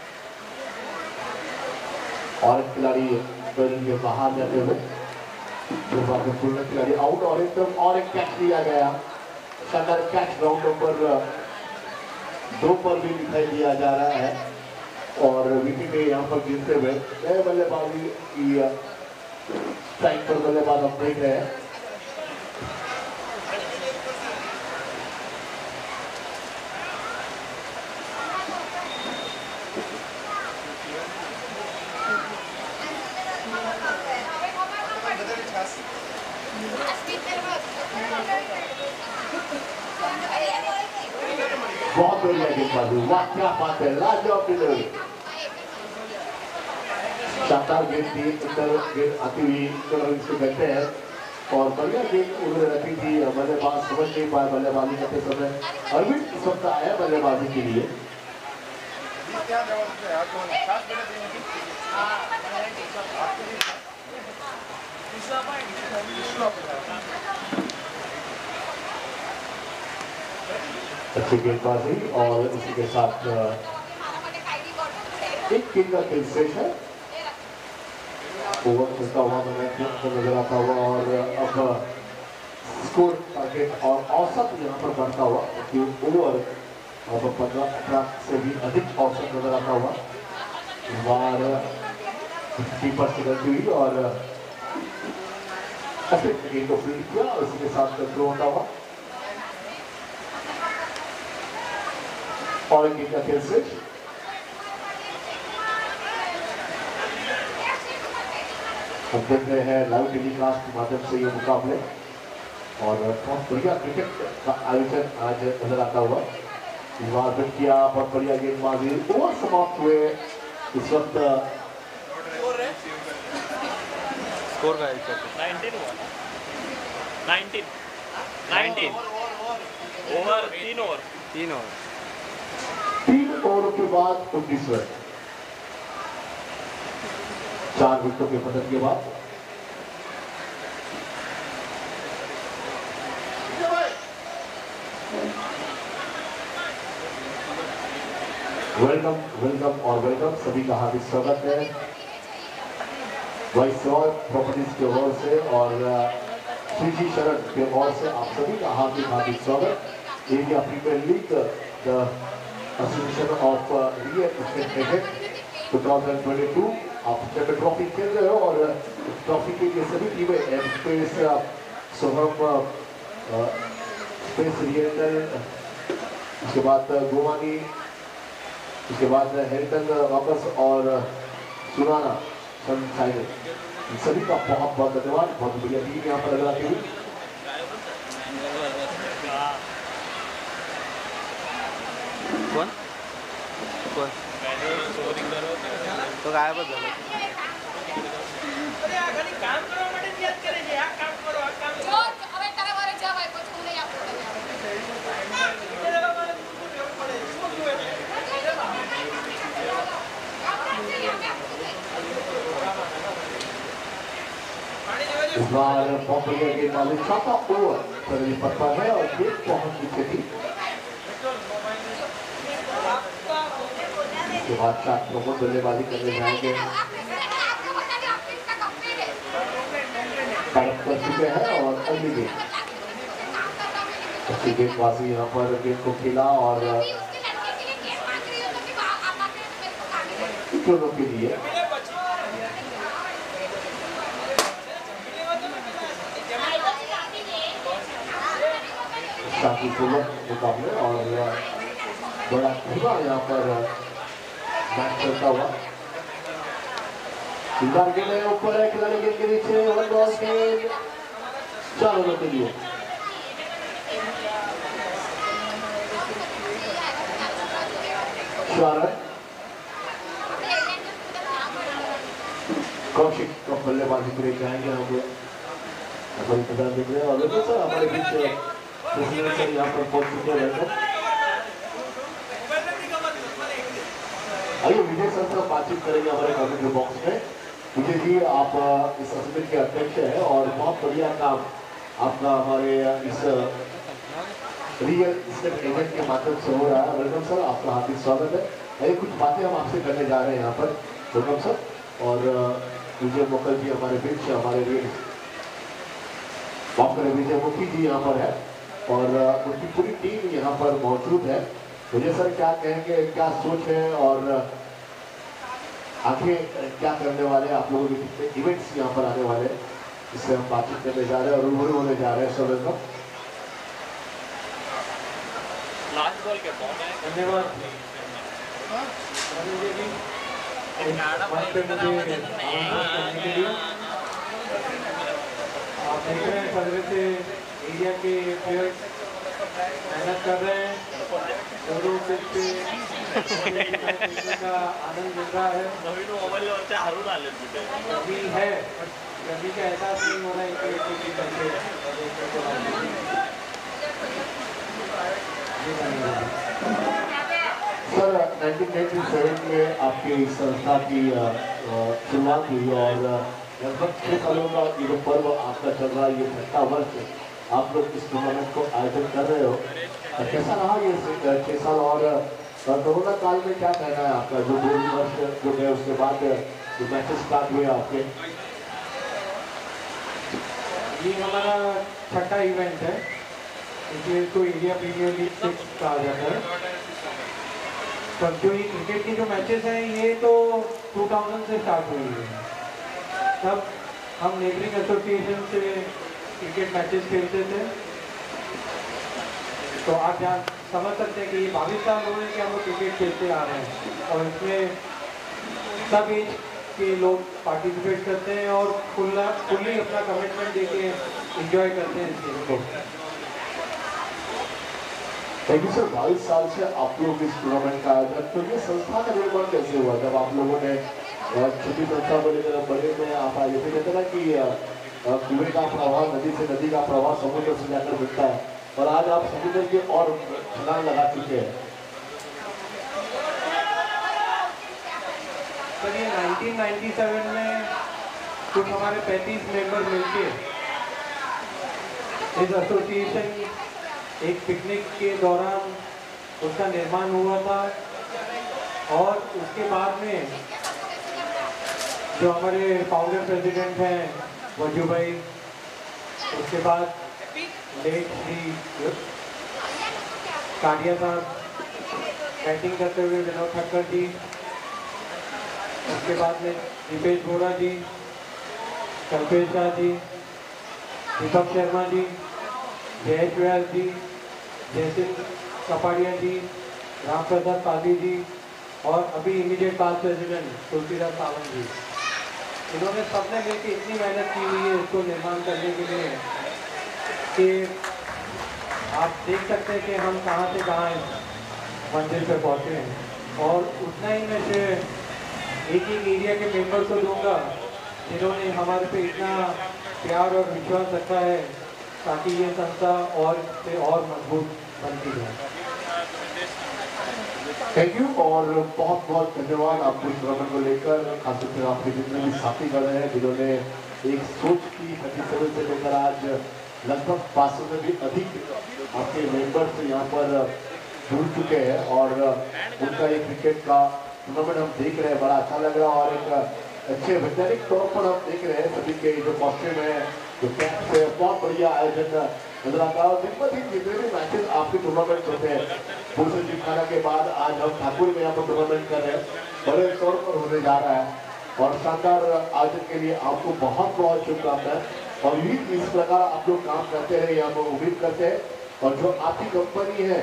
और खिलाड़ी के बाहर जाते हुए खिलाड़ी आउट और एकदम और एक कैच लिया गया, शानदार कैच राउंड नंबर 2 पर भी दिखाई दिया जा रहा है और विकेट यहाँ पर गिरते हुए नए बल्लेबाजी की स्ट्राइक पर बल्लेबाज हम देख रहे हैं। बहुत बढ़िया गेंदबाजी, वाह क्या बात है, लाजवाब डिलीवरी, शानदार गेंद थी, गेंद आती हुई इसको कहते हैं और बढ़िया गेंद उन्होंने रखी थी। बल्लेबाज समझ नहीं पाए बल्लेबाजी करते समय, अरविंद इस वक्त आया बल्लेबाजी के लिए। अच्छी गेंदबाजी और इसी के साथ एक गेंद का किल शेष है। ओवर खेलता हुआ नजर आता हुआ और अब स्कोर टारगेट और औसत यहाँ पर बढ़ता हुआ कि ओवर अब 15-18 से भी अधिक औसत नजर आता हुआ। बार कीपर से गलती हुई और गेंद को फील्ड किया और इसी के साथ थ्रो होता हुआ और एक का खेल से हम देख रहे हैं लाइव टेलीकास्ट के माध्यम से ये मुकाबले और बहुत बढ़िया क्रिकेट का आयोजन आज नजर आता हुआ। किया बहुत बढ़िया गेंदबाजी, ओवर समाप्त हुए। इस वक्त स्कोर का एक 19 हुआ ना 19 ओवर 3 ओवर 3 ओवर 3 ओवर के बाद 19 रन, 4 विकेटों के पतन के बाद वेलकम और वेलकम सभी का हार्दिक स्वागत है वाइसरॉय प्रॉपर्टीज के ओर से और श्री जी शरण के ओर से आप सभी का हार्दिक स्वागत। India premier league the association of real estate agent 2022 आप चैंपियन ट्रॉफी खेल रहे हो और ट्रॉफी के लिए सभी टीमें स्पेस सोहम स्पेस रियल्टर, उसके बाद गोवानी, उसके बाद हेरिटन वापस और सुराना सभी का बहुत बहुत धन्यवाद। बहुत बढ़िया टीम यहाँ पर लगाती हुई कौन कौन तो गायब झालं इस बार बॉम्बे के मालिक चौथा ओवर करने पड़ता है और ये बहुत नीचे थी। उसके बाद 4 प्रमुख बल्लेबाजी करने जाएंगे, कर चुके हैं और अगली गेंद अच्छी गेंदबाजी यहाँ पर गेंद को खेला और दोनों के लिए शांतिपूर्वक मुकाबले और बड़ा धीमा यहाँ पर मैच चलता हुआ। खिलाड़ी गेंद ऊपर है, खिलाड़ी गेंद के नीचे वन बॉल गेंद 4 ओवर के लिए। कौशिक का बल्लेबाजी के लिए जाएंगे हम लोग इंतजार देख रहे हैं और देखो सर हमारे बीच यहाँ पर पहुंच चुके हैं। आइए विजय सर से बातचीत करेंगे हमारे कमेंट्री बॉक्स में। विजय जी आप इस समिति के अध्यक्ष हैं और बहुत बढ़िया काम आपका हमारे इस रियल एस्टेट एजेंट के माध्यम से हो रहा है। वेलकम सर, आपका हार्दिक स्वागत है। आइए कुछ बातें हम आपसे करने जा रहे हैं यहाँ पर। Welcome sir. और विजय मुखर्जी जी हमारे बीच हमारे रियल विजय मुखी जी यहाँ पर है और उनकी पूरी टीम यहाँ पर मौजूद है। विजय सर क्या कहेंगे, क्या सोच है और आगे क्या करने वाले आप लोगों के कितने इवेंट्स यहाँ पर आने वाले, इससे हम बातचीत करने जा रहे हैं और रूबरू होने जा रहे हैं। Sir welcome. लास्ट बॉल के धन्यवाद। आप देख रहे हैं पहले से एरिया के प्लेयर्स मेहनत कर रहे हैं, दोनों पिच पे का आनंद मिल रहा है। गर्मी है, गर्मी का एहसास नहीं हो रहा है। सर 1997 में आपकी संस्था की शुरुआत हुई और लगभग 6 सालों का ये जो पर्व आपका चल रहा है, ये 6वां वर्ष आप लोग इस टूर्नामेंट को आयोजन कर रहे हो, कैसा रहा ये 6 साल और कोरोना काल में क्या कहना है आपका, जो 2 वर्ष जो गए उसके बाद जो मैचेस स्टार्ट हुए आपके? ये हमारा 6ठा इवेंट है, इसलिए इसको इंडिया प्रीमियर लीग 6 कहा जाता है। पर जो ये क्रिकेट के जो मैचेस हैं ये तो 2000 से स्टार्ट हुई है। तब हम नेबरिंग एसोसिएशन से क्रिकेट मैचेस खेलते थे, तो आप यहाँ समझ सकते हैं कि ये 22 साल हो गए कि हम लोग क्रिकेट खेलते आ रहे हैं और इसमें सब एज के लोग पार्टिसिपेट करते हैं और फुल्ली अपना कमिटमेंट देके एंजॉय करते हैं इस गेम को। Thank you sir. 22 साल से आप लोग इस टूर्नामेंट का आयोजन, तो ये संस्था का निर्माण कैसे हुआ जब आप लोगों ने और छोटी संस्था को लेकर बड़े में आप ये भी कहते ना कि कुएं का प्रवाह नदी से, नदी का प्रवाह समुद्र से जाकर मिलता है, और आज आप समुद्र के और छलांग लगा चुके हैं। सर ये 1997 में कुछ हमारे 35 मेंबर मिलके इस एसोसिएशन एक पिकनिक के दौरान उसका निर्माण हुआ था, और उसके बाद में जो हमारे फाउंडर प्रेसिडेंट हैं वजू भाई, उसके बाद लेट श्री काटिया साहब, बैटिंग करते हुए विनोद ठक्कर जी, उसके बाद में दीपेश बोरा जी, कल्पेश शाह जी, दीपक शर्मा जी, जयेश व्यास जी, जयसिंह कपाड़िया जी, राम प्रसाद पादी जी, और अभी immediate past president Tulsidas Sawant ji, इन्होंने सबने मिलकर इतनी मेहनत की हुई है इसको निर्माण करने के लिए कि आप देख सकते हैं कि हम कहाँ से कहाँ इस मंजिल पे पहुँचे हैं। और उतना ही मैं से एक एरिया के मेंबर को दूंगा जिन्होंने हमारे पे इतना प्यार और विश्वास रखा है ताकि ये संस्था और से और मजबूत बनती है। थैंक यू, और बहुत बहुत धन्यवाद आपको इस टूर्नामेंट को लेकर, खासतौर से आपके जितने भी साथी कर रहे हैं जिन्होंने एक सोच की 37 से लेकर आज लगभग 500 से भी अधिक आपके मेंबर्स यहाँ पर जुड़ चुके हैं, और उनका ये क्रिकेट का टूर्नामेंट हम देख रहे हैं, बड़ा अच्छा लग रहा है। और एक अच्छे वैज्ञानिक तौर पर हम देख रहे हैं सभी के जो कॉस्ट्यूम है, जो कैंप है, बहुत बढ़िया आयोजन नजर आता है। और दिन ब दिन जितने भी मैचेस आपके टूर्नामेंट होते हैं, भूषण जिमखाना के बाद आज हम ठाकुर में यहाँ पर टूर्नामेंट कर रहे हैं, बड़े तौर पर होने जा रहा है, और शानदार आयोजन के लिए आपको बहुत बहुत शुभकामनाएं। और इस प्रकार आप लोग काम करते हैं, यहाँ पर उम्मीद करते हैं, और जो आपकी कंपनी है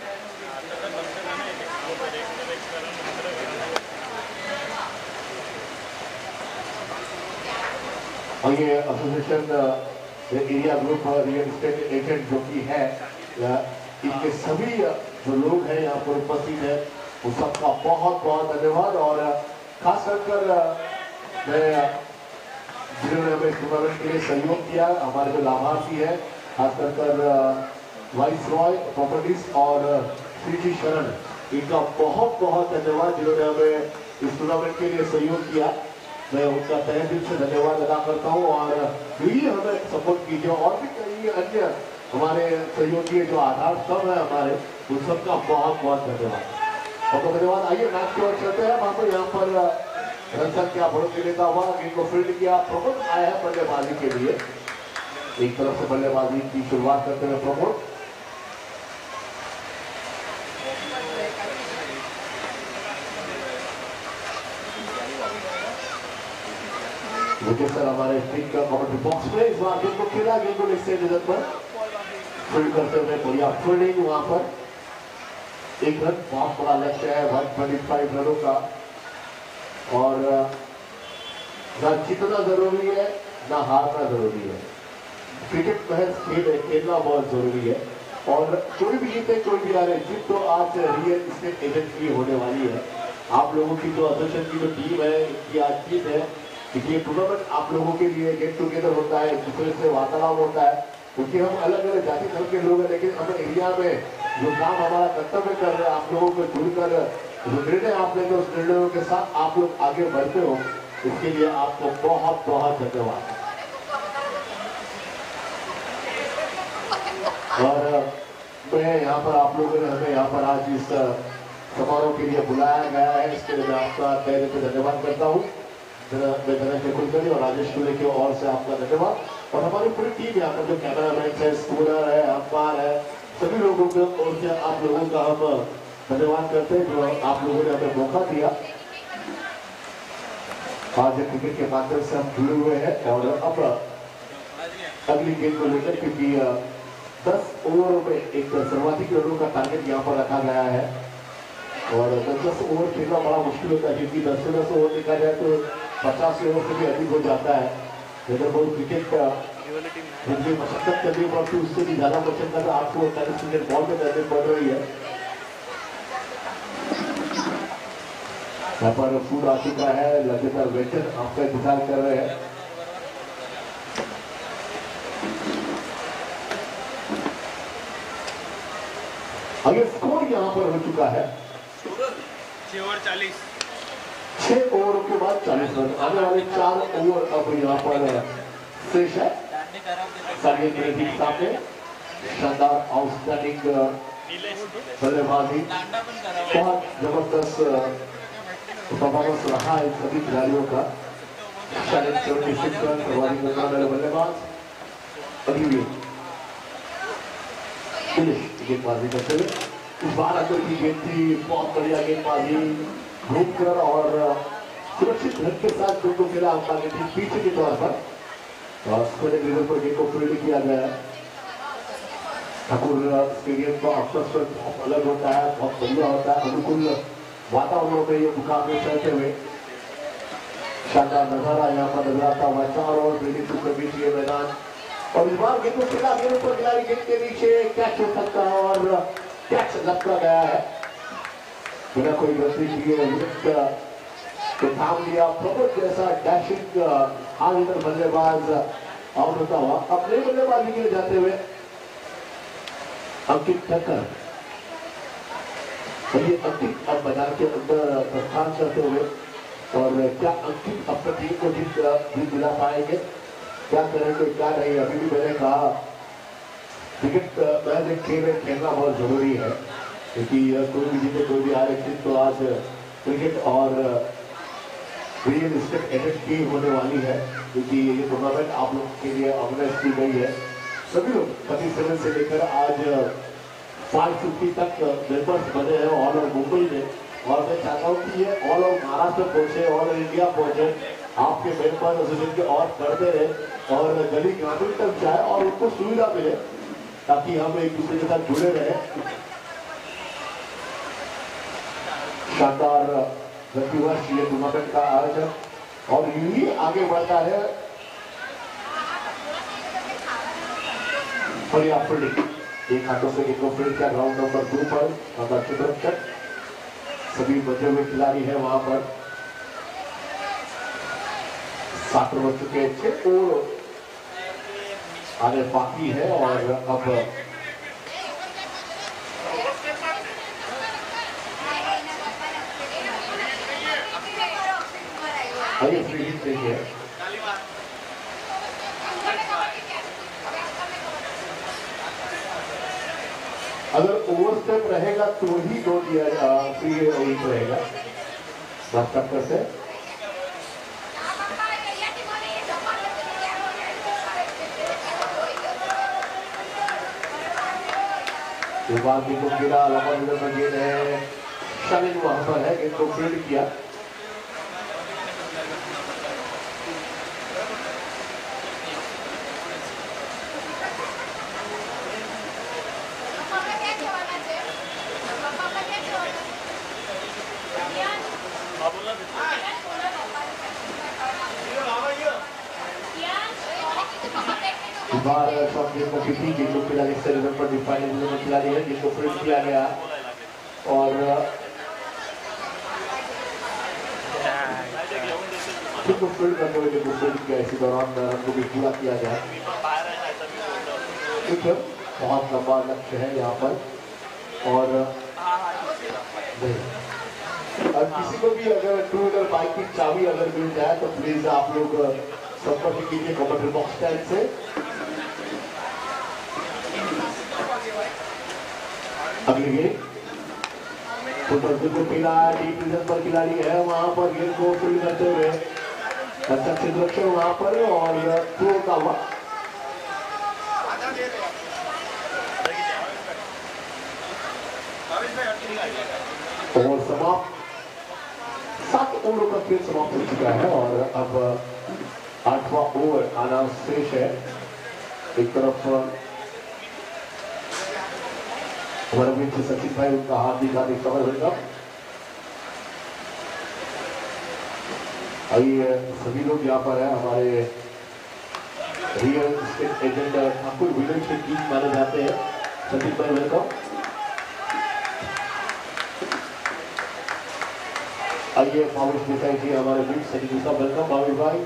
और ये association area group real estate agent जो कि है, इनके सभी जो लोग हैं यहाँ पर उपस्थित है, उन सबका बहुत बहुत धन्यवाद। और खास कर मैं जिन्होंने हमें टूर्नामेंट के लिए सहयोग किया, हमारे जो लाभार्थी है, खासकर वाइस रॉय प्रॉपर्टीज और श्री जी शरण, इनका बहुत बहुत धन्यवाद जिन्होंने हमें इस टूर्नामेंट के लिए सहयोग किया। मैं उनका तहे दिल से धन्यवाद अदा करता हूँ, और यही हमें सपोर्ट कीजिए। और भी कई अन्य हमारे सहयोगी जो आधार स्तंभ है हमारे, उन सबका बहुत बहुत धन्यवाद। और धन्यवाद। आइए मैच की ओर चलते हैं। वहाँ पर यहाँ पर रन क्या बढ़ों के लेता हुआ गेंद को फील्ड किया, प्रमोद आया है बल्लेबाजी के लिए, एक तरफ से बल्लेबाजी की शुरुआत करते हुए प्रमोद। विकेट सर हमारे स्ट्रिंग का कमेंट्री बॉक्स में इस बार गेंद को खेला, गेंद को लेग साइड पर फील्ड करते हुए बढ़िया फील्डिंग। वहां पर एक रन, बहुत बड़ा लक्ष्य है 125 रनों का, और ना जीतना जरूरी है ना हारना जरूरी है। क्रिकेट महज खेल है, खेलना बहुत जरूरी है, और कोई भी जीते कोई भी हारे, जीत तो आज रियल एस्टेट एजेंट की होने वाली है। आप लोगों की जो एसोसिएशन की जो टीम है, इनकी आज जीत है, क्योंकि ये टूर्नामेंट आप लोगों के लिए गेट टुगेदर होता है, एक दूसरे से वार्तालाप होता है, क्योंकि हम अलग अलग जाति धर्म के लोग हैं, लेकिन हम एरिया में जो काम हमारा कर्तव्य कर रहे हैं, आप लोगों को जुड़कर जो निर्णय आप लेंगे, उस निर्णयों के साथ आप लोग आगे बढ़ते हो, इसके लिए आपको बहुत बहुत धन्यवाद। और मैं यहाँ पर आप लोगों ने हमें यहाँ पर आज इस समारोह के लिए बुलाया गया है, इसके लिए मैं आपका तहे दिल से धन्यवाद करता हूँ। धनंजय कुलकर्णी और राजेश कुले की ओर से आपका धन्यवाद, और हमारी पूरी टीम यहाँ पर जो कैमरामैन है, स्कूलर है, अंपायर है, सभी लोगों की ओर से आप लोगों का हम धन्यवाद करते हैं जो आप लोगों ने हमें मौका दिया। आज क्रिकेट के माध्यम से हम जुड़े हुए हैं, और अब अगली गेम को लेकर, क्योंकि 10 ओवरों में एक सर्वाधिक रनों का टारगेट यहाँ पर रखा गया है, और 10 ओवर खेलना बड़ा मुश्किल होता है, क्योंकि 10 से 10 ओवर देखा जाए तो 50 ओवर से भी अधिक हो जाता है। लेकिन बहुत क्रिकेट का जिनकी मशक्कत करनी पड़ती है, उससे भी ज्यादा मशक्कत आपको 40 मिनट बॉल में करनी पड़ रही है। यहाँ पर फूड आ चुका है, लगातार वेटर आपका इंतजार कर रहे हैं। आगे स्कोर यहाँ पर हो चुका है 6 ओवर 40। 6 ओवरों के बाद 40 रन। आने वाले 4 ओवर अब यहाँ पर शेष है। सामने शानदार आउटस्टैंडिंग बल्लेबाजी, बहुत जबरदस्त परफॉर्मेंस रहा है सभी खिलाड़ियों का। 76 रन सर्वाधिक करने वाले बल्लेबाज अभी गेंदबाजी करते हुए इस बार अंदर की गेंद थी, बहुत बढ़िया गेंदबाजी घूमकर और सुरक्षित ढंग के साथ गेंद को खेला आपका पीछे के तौर पर स्क्वायर लेवल पर गेंद को फील्ड किया गया है। ठाकुर स्टेडियम का अवसर बहुत अलग होता है, बहुत बढ़िया होता है, अनुकूल वातावरण में ये मुकाबले चलते हुए शानदार नजारा यहाँ पर नजर आता हुआ। 4 ओवर बिल्डिंग के बीच ये मैदान और इस बार गेंद को खेला, गेंद ऊपर खिलाड़ी गेंद के नीचे कैच हो सकता है और कैच लपका गया है बिना कोई गलती किए तो थाम लिया। प्रमुख जैसा डैशिंग ऑलराउंडर बल्लेबाज आउट होता हुआ अपने बल्लेबाजी के लिए जाते हुए अंकित ठक्कर। ये अंकित अब मैदान के अंदर प्रस्थान करते हुए और क्या अंकित अपनी टीम को जीत दिला पाएंगे, क्या करेंगे क्या नहीं। अभी भी मैंने कहा क्रिकेट मैच एक खेल में खेलना बहुत जरूरी है क्योंकि कोई भी जीते कोई भी हारे। तो आज क्रिकेट और रियल एस्टेट एडेड की होने वाली है क्योंकि ये टूर्नामेंट आप लोग के लिए ऑर्गेनाइज की गई है। सभी लोग 37 से लेकर आज 550 तक मेंबर्स बने हैं ऑल ओवर मुंबई में और मैं चाहता हूँ कि ये ऑल ओवर महाराष्ट्र पहुंचे, ऑल ओवर इंडिया पहुंचे, आपके मेंबर्स एसोसिएशन के और बढ़ते रहे और गली ग्रामीण तक जाए और उनको सुविधा मिले ताकि हम एक दूसरे के साथ जुड़े रहे। शानदार प्रतिवर्ष ये टूर्नामेंट का आयोजन और यूं आगे बढ़ता है। बढ़िया फील्डिंग, एक हाथों से एक फील्ड किया ग्राउंड नंबर 2 पर शानदार चित्रक्षक, सभी बचे हुए खिलाड़ी हैं वहां पर। 7 ओवर चुके, 6 ओवर आगे बाकी है और अब आइए फील्डिंग देखिए। अगर ओवरस्टेप रहेगा तो ही 2 दिया फ्री हिट रहेगा बस टक्कर से। इस बार गेंद को गिरा, लंबा मिडल में गेंद है, शामिल वहां पर है, गेंद को फील्ड किया। बार शॉट गेंद को किसी गेंद को खिलाड़ी से लेवल पर डिफाइनल में खिलाड़ी है जिसको फील्ड किया गया और जिसको फील्ड करते हुए जिसको फील्ड किया इसी दौरान रन को भी पूरा किया गया। बहुत लंबा लक्ष्य है यहाँ पर और किसी को भी अगर 2 व्हीलर बाइक की चाबी अगर मिल जाए तो प्लीज आप लोग संपर्क कीजिए कमेंट्री बॉक्स स्टैंड से। अगली गेंद पीला डीप रिजन पर खिलाड़ी है वहां पर गेंद को फील्ड करते हुए चित्रक्षक वहां पर और थ्रो का हुआ और समाप्त। 7 ओवरों का खेल समाप्त हो चुका है और अब 8वां ओवर आना शेष है। एक तरफ हमारे बीच सचिन भाई उनका हार्दिक कवर होगा। आइए सभी लोग यहाँ पर है हमारे real estate agent Thakur village के टीम माने जाते हैं। सचिन भाई वेलकम। आइए भावेश देसाई जी हमारे बीच से दूसरा वेलकम भावेश भाई।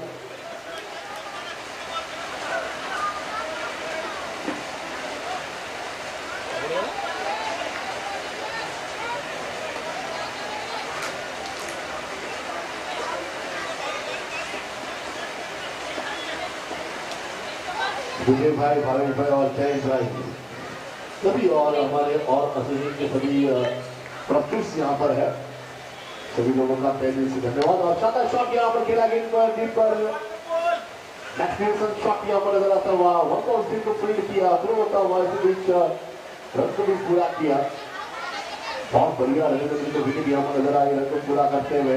विजय भाई, भावेश भाई और जयेश भाई सभी और हमारे और एसोसिएशन के सभी प्रोफेसर्स यहाँ पर है। सभी लोगों का तहे दिल से धन्यवाद। और शानदार शॉट यहाँ पर खेला गेंद पर डीप पर मैक्सवेल शॉट यहाँ पर नजर आता हुआ 1 को फील्ड किया, थ्रो होता हुआ इस बीच रन को भी पूरा किया। बहुत बढ़िया रविंद्र को विकेट यहाँ पर नजर आई रन को पूरा करते हुए।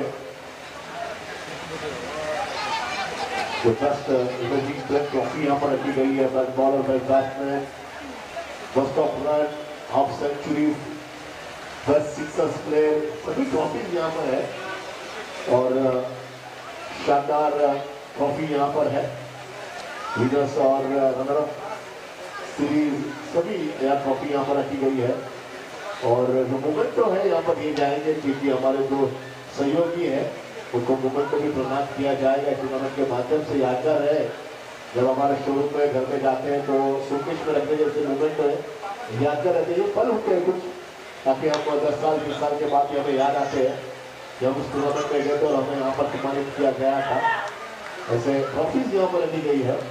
जो बेस्ट इमर्जिंग प्लेयर ट्रॉफी यहाँ पर रखी गई है। Best bowler, best batsman, first of run, half century, best sixers player, सभी ट्रॉफीज यहाँ पर है। और शानदार ट्रॉफी यहाँ पर है। विनर्स और रनर अप सीरीज सभी यहाँ ट्रॉफी यहाँ पर रखी गई है। और जो मोमेंट तो है यहाँ पर दिए जाएंगे क्योंकि हमारे जो सहयोगी हैं उनको मूवमेंट को भी प्रदान किया जाएगा टूर्नामेंट के माध्यम से। यादगार है जब हमारे शोरूम में घर में जाते हैं तो शोकेस में रखने जैसे मूवमेंट है यादगार रहते हैं, पल होते हैं कुछ, ताकि हम 10 साल 20 साल के बाद हमें याद आते हैं जब उस टूर्नामेंट में गए तो हमें यहाँ पर सम्मानित किया गया था। ऐसे ट्रॉफीज यहाँ पर रखी गई है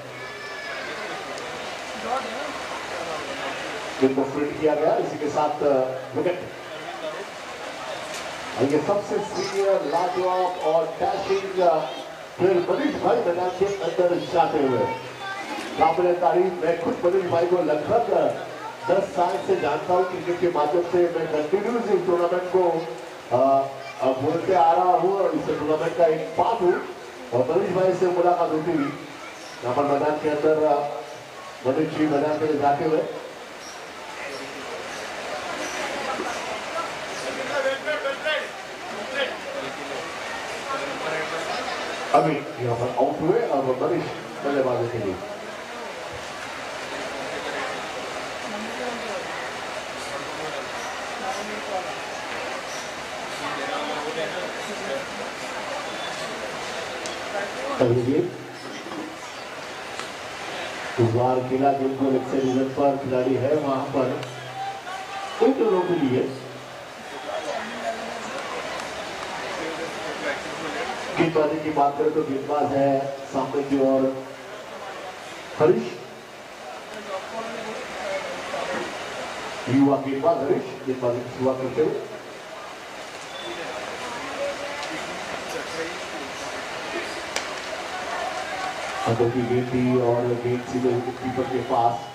जिनको फील्ड किया गया। इसी के साथ विकेट ये सबसे सीनियर लाजवाब और डैशिंग प्लेयर मनीष भाई मैदान के अंदर जाते हुए काबिल तारीफ। मैं खुद मनीष भाई को लगभग 10 साल से जानता हूँ क्रिकेट के माध्यम से। मैं कंटिन्यूस इस टूर्नामेंट को बोलते आ रहा हूँ और इस टूर्नामेंट का एक पार्ट हूँ। और मनीष भाई से मुलाकात होती हुई यहाँ पर मैदान के अंदर मनीष जी मैदान में जाते हुए अभी यहाँ पर आउट हुए और मनीष बल्लेबाजी के लिए। इस बार किला जिनको लेक्चर रीजन पर खिलाड़ी है वहां पर कई टोलों के लिए गेंदबाजी की बात करें तो गेंदबाज है सामने की ओर हरीश, युवा गेंदबाज हरीश गेंदबाजी की शुरुआत करते हुए। अंदर की गेंद थी और गेंद सीधे कीपर के पास।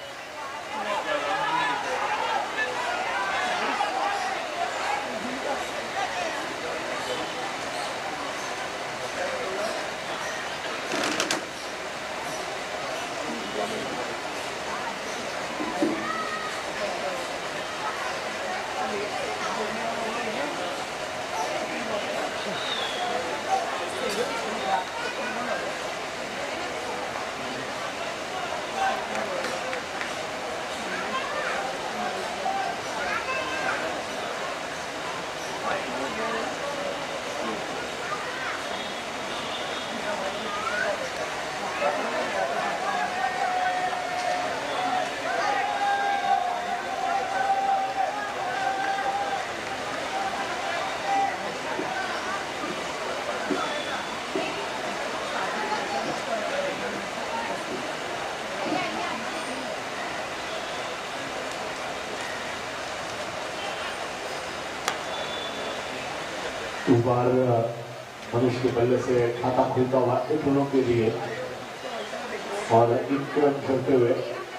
इस बार मनुष्य के पहले से खाता खुलता हुआ एक दोनों के लिए और एक रन करते हुए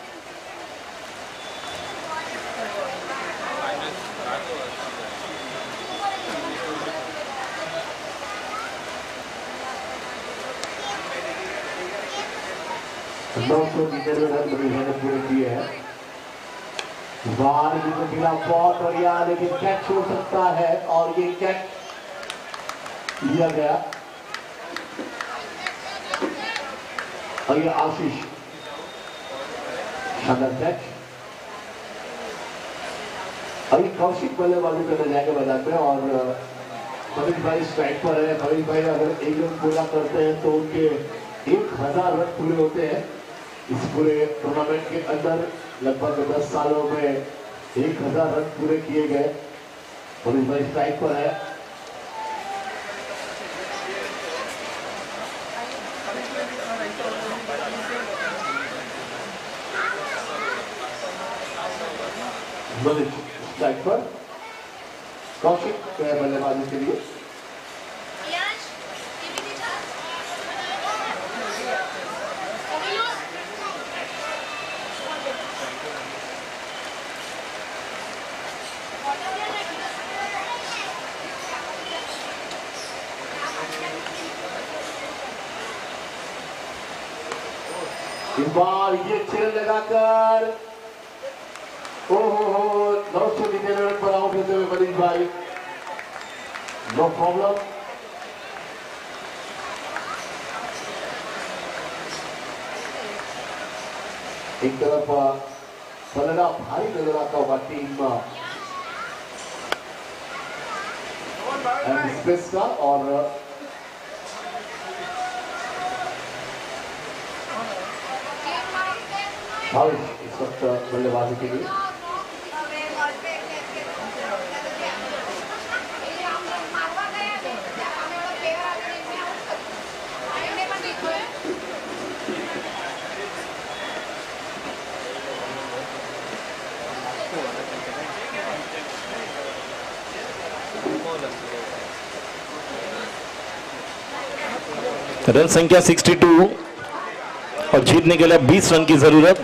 रन मनुष्य ने पूरे किए हैं। बार बहुत बढ़िया लेकिन कैच हो सकता है और ये कैच लिया गया। और ये आशीष शानदार कैच। और ये कौशिक बल्लेबाजी करने जाएंगे मैदान में और खलील भाई स्ट्राइक पर है। खलील भाई अगर एक रन पूरा करते हैं तो उनके 1000 रन पूरे होते हैं। इस पूरे टूर्नामेंट के अंदर लगभग 10 सालों में 1000 रन पूरे किए गए। खलील भाई स्ट्राइक पर है। स्ट्राइक पर कौशिक बल्लेबाजी के लिए। इस बार ये छेल लगाकर ओहो 999 रन पर आउट होते हुए मनीष भाई। No problem. एक तरफ पलड़ा भारी नजर आता होगा टीम स्पेस का और इस वक्त बल्लेबाजी के लिए। रन संख्या 62 और जीतने के लिए 20 रन की जरूरत।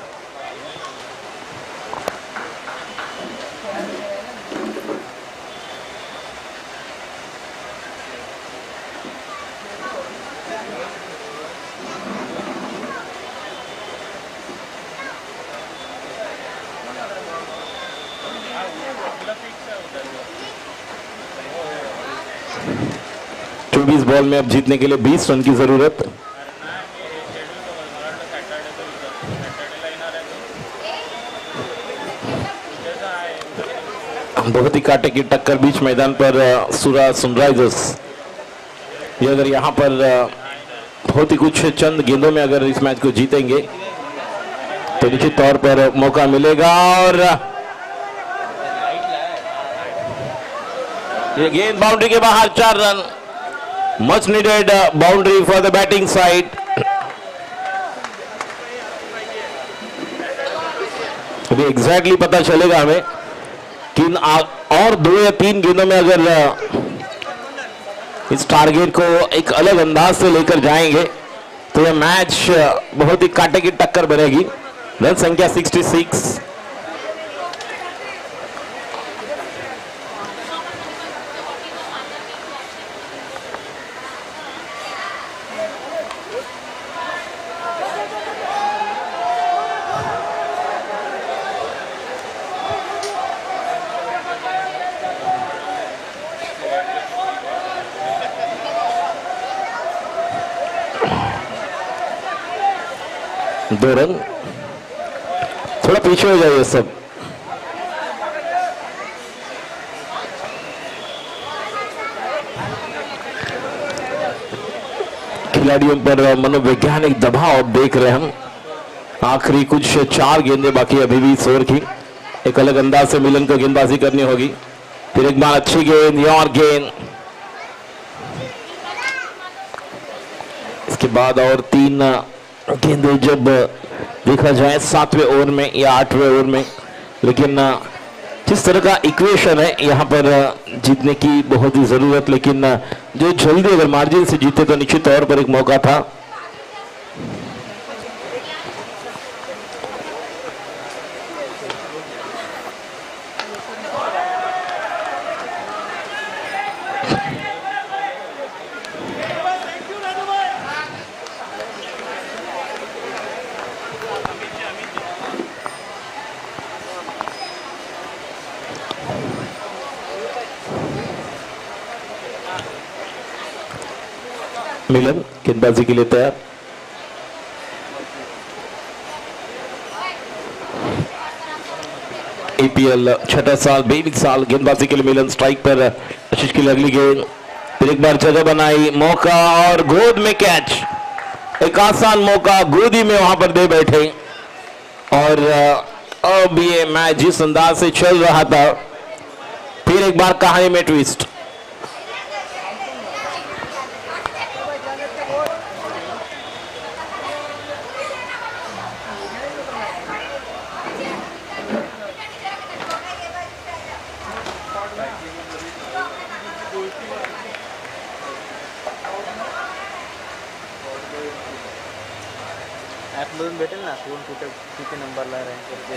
बॉल में अब जीतने के लिए 20 रन की जरूरत। बहुत ही कांटे की टक्कर बीच मैदान पर सूरज सनराइजर्स। ये अगर यहाँ पर बहुत ही कुछ चंद गेंदों में अगर इस मैच को जीतेंगे तो निश्चित तौर पर मौका मिलेगा। और ये गेंद बाउंड्री के बाहर, 4 run. Much needed boundary for the batting side. अभी एग्जैक्टली पता चलेगा हमें कि और 2 या 3 गेंदों में अगर इस टारगेट को एक अलग अंदाज से लेकर जाएंगे तो यह मैच बहुत ही कांटे की टक्कर बनेगी। रन संख्या 66। दो रन। थोड़ा पीछे हो जाइए सब। खिलाड़ियों पर मनोवैज्ञानिक दबाव देख रहे हैं हम। आखिरी कुछ 4 गेंदें बाकी अभी भी इस ओवर की। एक अलग अंदाज से मिलन को गेंदबाजी करनी होगी। फिर एक बार अच्छी गेंद और गेंद। इसके बाद और 3 गेंदें जब देखा जाए 7वें ओवर में या 8वें ओवर में, लेकिन जिस तरह का इक्वेशन है यहाँ पर जीतने की बहुत ही जरूरत। लेकिन जो जल्दी अगर मार्जिन से जीते तो निश्चित तौर पर एक मौका था। मिलन गेंदबाजी के लिए तैयार। APL 6ठा साल, 22 साल गेंदबाजी के लिए मिलन स्ट्राइक पर। कोशिश की अगली गेंद, फिर एक बार जगह बनाई, मौका और गोद में कैच। एक आसान मौका गोदी में वहां पर दे बैठे और अब ये मैच जिस अंदाज से चल रहा था, फिर एक बार कहानी में ट्विस्ट। दोन भेटेल ना, कोण कुठे किती नंबरला रँक करते।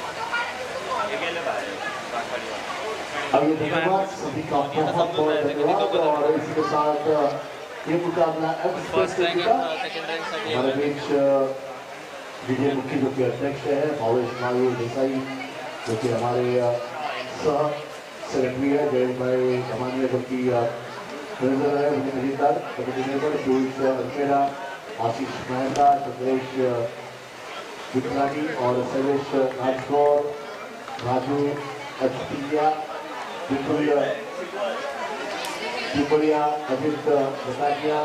आइए धन्यवाद सभी का बहुत बहुत धन्यवाद। और इसके साथ ये मुकाबला एक्सप्रेस का हमारे बीच विजय मुखी जो कि अध्यक्ष है, भावेश मायूर देसाई जो कि हमारे सह सेक्रेटरी है, जयंत भाई सामान्य जो कि ट्रेजर है, विजेंद्र कमेटी मेंबर जोइस अल्मेरा, आशीष मेहता, चंद्रेश विक्रानी और शैलेश राजगौर, राजू अजपिया, विपुल पिपलिया, अजित बतानिया,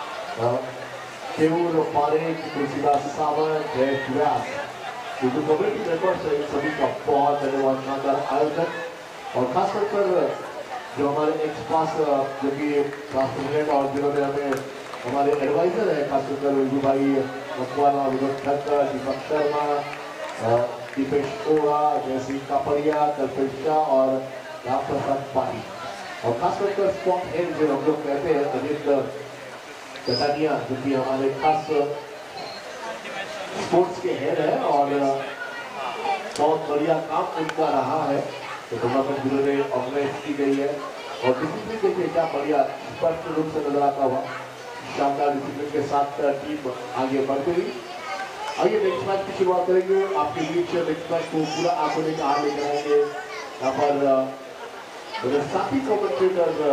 केवल पारेख, तुलसीदास सावंत, जय व्यास, जो कमेटी मेंबर्स है, सभी का बहुत धन्यवाद। शानदार आयोजन और खासकर कर जो हमारे एक्सपास जो कि क्लास प्रेसिडेंट और जिन्होंने हमें हमारे एडवाइजर है, खासकर उर्दू भाई मकवाना, विनोद ठक्कर, दीपक शर्मा, दीपेश ओरा, जयसिंह कापड़िया, कल्पेश शाह और राम प्रसाद पाही, और खासकर स्पॉट हेड जो हम लोग कहते हैं अजित कटानिया जो कि हमारे खास स्पोर्ट्स के हेड है और बहुत बढ़िया काम उनका रहा है। तो टूर्नामेंट जिन्होंने ऑर्गेनाइज की गई है और डिसिप्लिन देखिए क्या बढ़िया स्पष्ट रूप से नजर आता हुआ, शानदार डिसिप्लिन के साथ टीम आगे बढ़ती हुई। आइए नेक्स्ट मैच की शुरुआत करेंगे। आपके बीच नेक्स्ट मैच को पूरा आंखों ने कहा लेकर आएंगे यहाँ पर साथी कमेंटेटर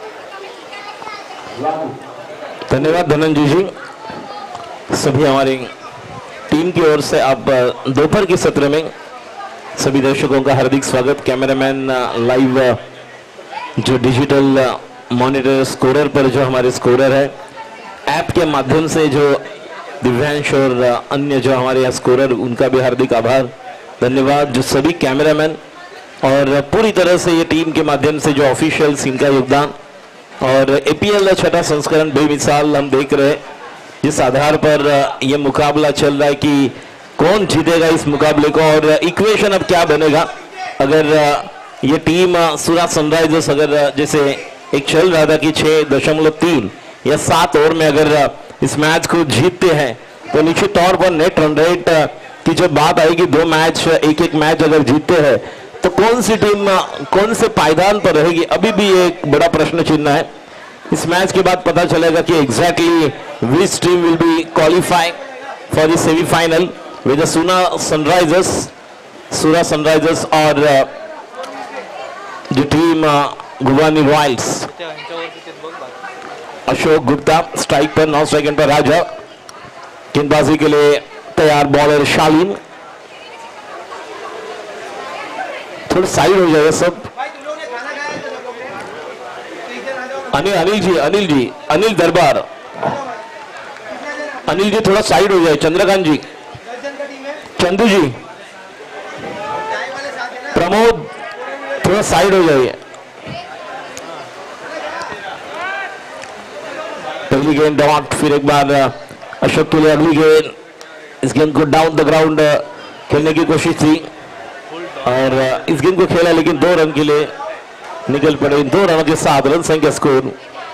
राजू। धन्यवाद धनंजय जी। सभी हमारी टीम की ओर से आप दोपहर के सत्र में सभी दर्शकों का हार्दिक स्वागत। कैमरामैन लाइव जो डिजिटल मॉनिटर स्कोरर पर जो हमारे स्कोरर है, ऐप के माध्यम से जो दिव्यांश और अन्य जो हमारे यहाँ स्कोरर, उनका भी हार्दिक आभार धन्यवाद। जो सभी कैमरामैन और पूरी तरह से ये टीम के माध्यम से जो ऑफिशियल्स, इनका योगदान। और एपीएल छठा संस्करण बेमिसाल हम देख रहे हैं, जिस आधार पर ये मुकाबला चल रहा है कि कौन जीतेगा इस मुकाबले को और इक्वेशन अब क्या बनेगा। अगर ये टीम सूरत सनराइजर्स अगर जैसे एक चल रहा था कि 6.3 या 7 ओवर में अगर इस मैच को जीतते हैं तो निश्चित तौर पर नेट रन रेट की जो बात आएगी, 2 मैच एक मैच अगर जीतते हैं तो कौन सी टीम कौन से पायदान पर रहेगी, अभी भी एक बड़ा प्रश्न चिन्ह है। इस मैच के बाद पता चलेगा कि exactly which team will be qualify for the semifinal with Surat Sunrisers और जो टीम गुवानी रॉयल्स। अशोक गुप्ता स्ट्राइक पर, 9 सेकंड पर राजा, गेंदबाजी के लिए तैयार बॉलर शालीन। थोड़ा साइड हो जाएगा सब। अनिल दरबार, अनिल जी थोड़ा साइड हो जाए। चंद्रकांत जी, चंदू जी, प्रमोद थोड़ा साइड हो जाइए। पहली गेंद डॉट, फिर एक बार अशोक के लिए अगली गेंद। इस गेंद को डाउन द ग्राउंड खेलने की कोशिश थी और इस गेंद को खेला, लेकिन 2 रन के लिए निकल पड़े। 2 रनों के साथ रन संख्या स्कोर।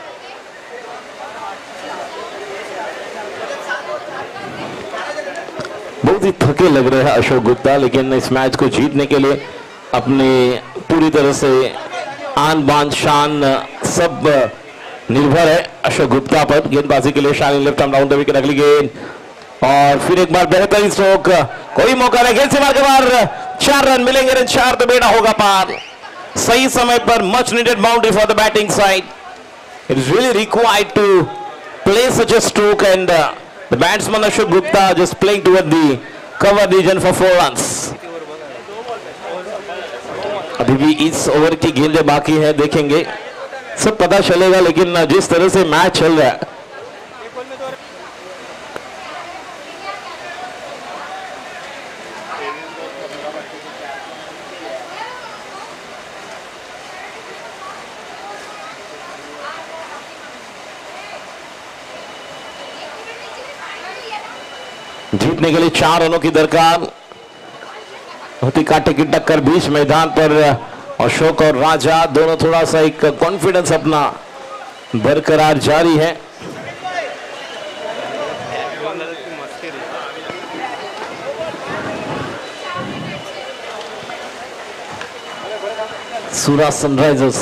बहुत ही थके लग रहे हैं अशोक गुप्ता, लेकिन इस मैच को जीतने के लिए अपने पूरी तरह से आन बान शान सब निर्भर है अशोक गुप्ता पर। गेंदबाजी के लिए Shalin left arm round the wicket, अगली गेंद और फिर एक बार बेहतरीन स्ट्रोक। कोई मौका नहीं, गेंद से मार के बाहर। 4 रन मिलेंगे, रन 4 तो बेटा होगा पार। सही समय पर much needed boundary for the batting side. It is really required to play such a stroke and the batsman Ashok Gupta just playing toward the cover region for 4 runs. अभी भी इस ओवर की गेंदें बाकी है, देखेंगे सब पता चलेगा, लेकिन जिस तरह से मैच चल रहा है जीतने के लिए 4 रनों की दरकार होती। कांटे की टक्कर बीच मैदान पर अशोक और राजा दोनों थोड़ा सा एक कॉन्फिडेंस अपना बरकरार जारी है। सूरत सनराइजर्स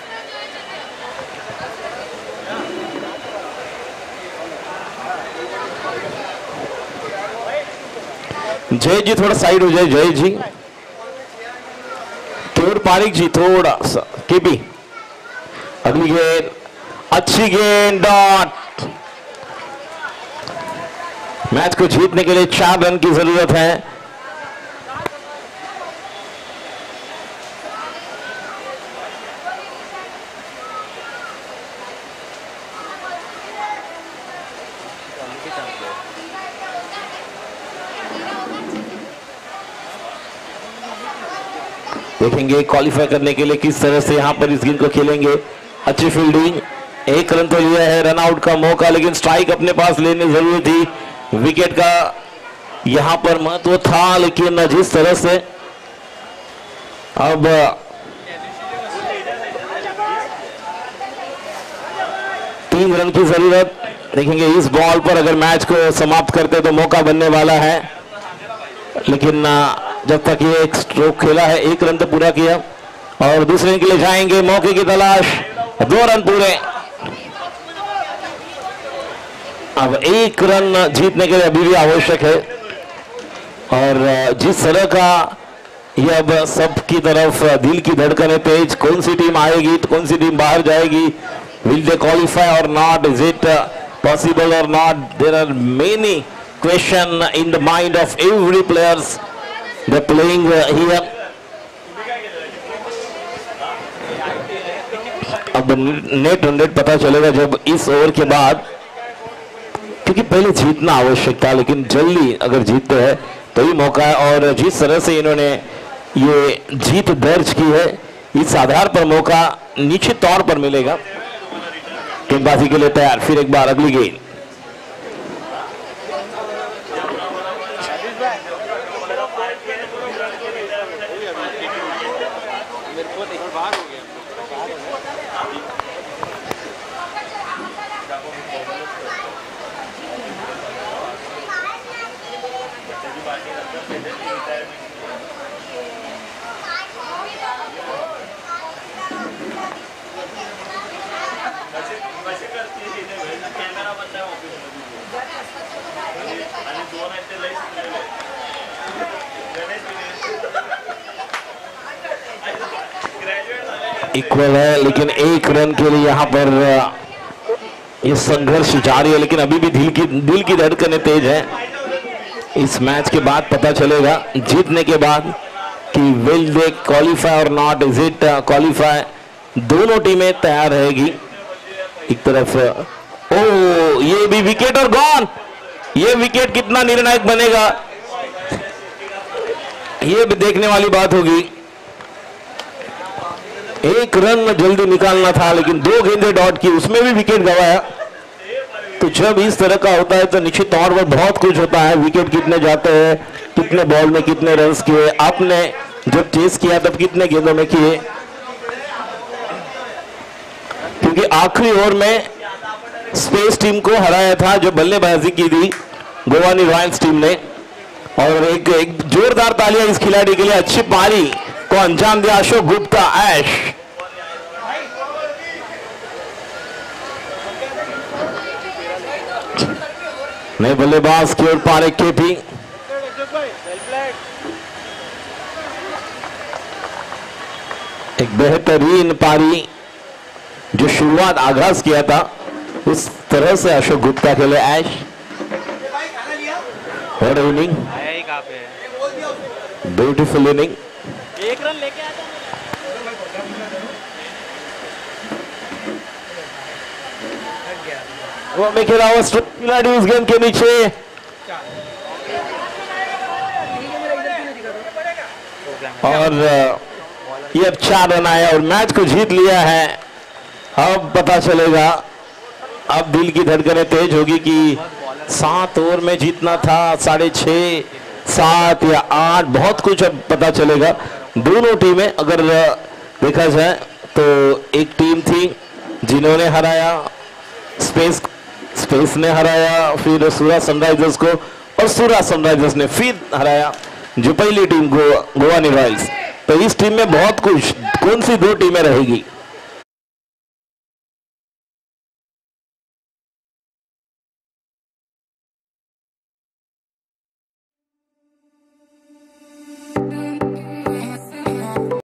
जय जी थोड़ा साइड हो जाए। जय जी, तोड़ पारिक जी थोड़ा सा। केपी अगली गेंद, अच्छी गेंद, डॉट। मैच को जीतने के लिए 4 रन की जरूरत है। देखेंगे क्वालिफाई करने के लिए किस तरह से यहां पर इस गेंद को खेलेंगे। अच्छी फील्डिंग, 1 रन तो लिया है, रन आउट का मौका, लेकिन स्ट्राइक अपने पास लेने जरूरी थी। विकेट का यहां पर महत्व था, लेकिन जिस तरह से अब 3 रन की जरूरत। देखेंगे इस बॉल पर अगर मैच को समाप्त करते तो मौका बनने वाला है, लेकिन जब तक ये एक स्ट्रोक खेला है 1 रन तो पूरा किया और दूसरे के लिए जाएंगे। मौके की तलाश, 2 रन पूरे। अब 1 रन जीतने के लिए अभी भी आवश्यक है और जिस तरह का ये अब सबकी तरफ दिल की धड़कन तेज, कौन सी टीम आएगी तो कौन सी टीम बाहर जाएगी, विल दे क्वालिफाई और नॉट, इज इट पॉसिबल और not, there are many question in the mind of every players they playing here. अब नेट रन रेट पता चलेगा जब इस ओवर के बाद, क्योंकि पहले जीतना आवश्यक था, लेकिन जल्दी अगर जीतते हैं तो ही मौका है। और जिस तरह से इन्होंने ये जीत दर्ज की है, इस आधार पर मौका निश्चित तौर पर मिलेगा। गेंदबाजी के लिए तैयार, फिर एक बार अगली गेंद। इक्वल है, लेकिन 1 रन के लिए यहां पर ये संघर्ष जारी है, लेकिन अभी भी दिल की धड़कनें तेज है। इस मैच के बाद पता चलेगा, जीतने के बाद, कि विल दे क्वालिफाई और नॉट, इज इट क्वालिफाई। दोनों टीमें तैयार रहेगी। एक तरफ ओ ये भी विकेट और गॉन। ये विकेट कितना निर्णायक बनेगा ये भी देखने वाली बात होगी। 1 रन जल्दी निकालना था, लेकिन 2 गेंदें डॉट की, उसमें भी विकेट गंवाया। तो जब इस तरह का होता है तो निश्चित तौर पर बहुत कुछ होता है। विकेट कितने जाते हैं, कितने बॉल में कितने रन्स किए, आपने जब चेस किया तब कितने गेंदों में किए, क्योंकि आखिरी ओवर में स्पेस टीम को हराया था जो बल्लेबाजी की थी गोवानी रॉयल्स टीम ने। और एक जोरदार तालियां इस खिलाड़ी के लिए। अच्छी पारी को अंजाम दिया अशोक गुप्ता। ऐश नए बल्लेबाज की ओर पारे केपी। एक बेहतरीन पारी जो शुरुआत आगाज किया था उस तरह से अशोक गुप्ता के लिए। ऐश what inning, beautiful inning. 1 run लेके आता वो खिलाड़ी उस गेंद के नीचे, और ये अब 4 रन आया और मैच को जीत लिया है। अब पता चलेगा, अब दिल की धड़कनें तेज होगी कि 7 ओवर में जीतना था, 6.5, 7 या 8, बहुत कुछ अब पता चलेगा। दोनों टीमें अगर देखा जाए तो एक टीम थी जिन्होंने हराया स्पेस ने हराया, फिर सूरत सनराइजर्स को, और सूरत सनराइजर्स ने फिर हराया जो पहली टीम गोवा रॉयल्स। तो इस टीम में बहुत कुछ, कौन सी 2 टीमें रहेगी?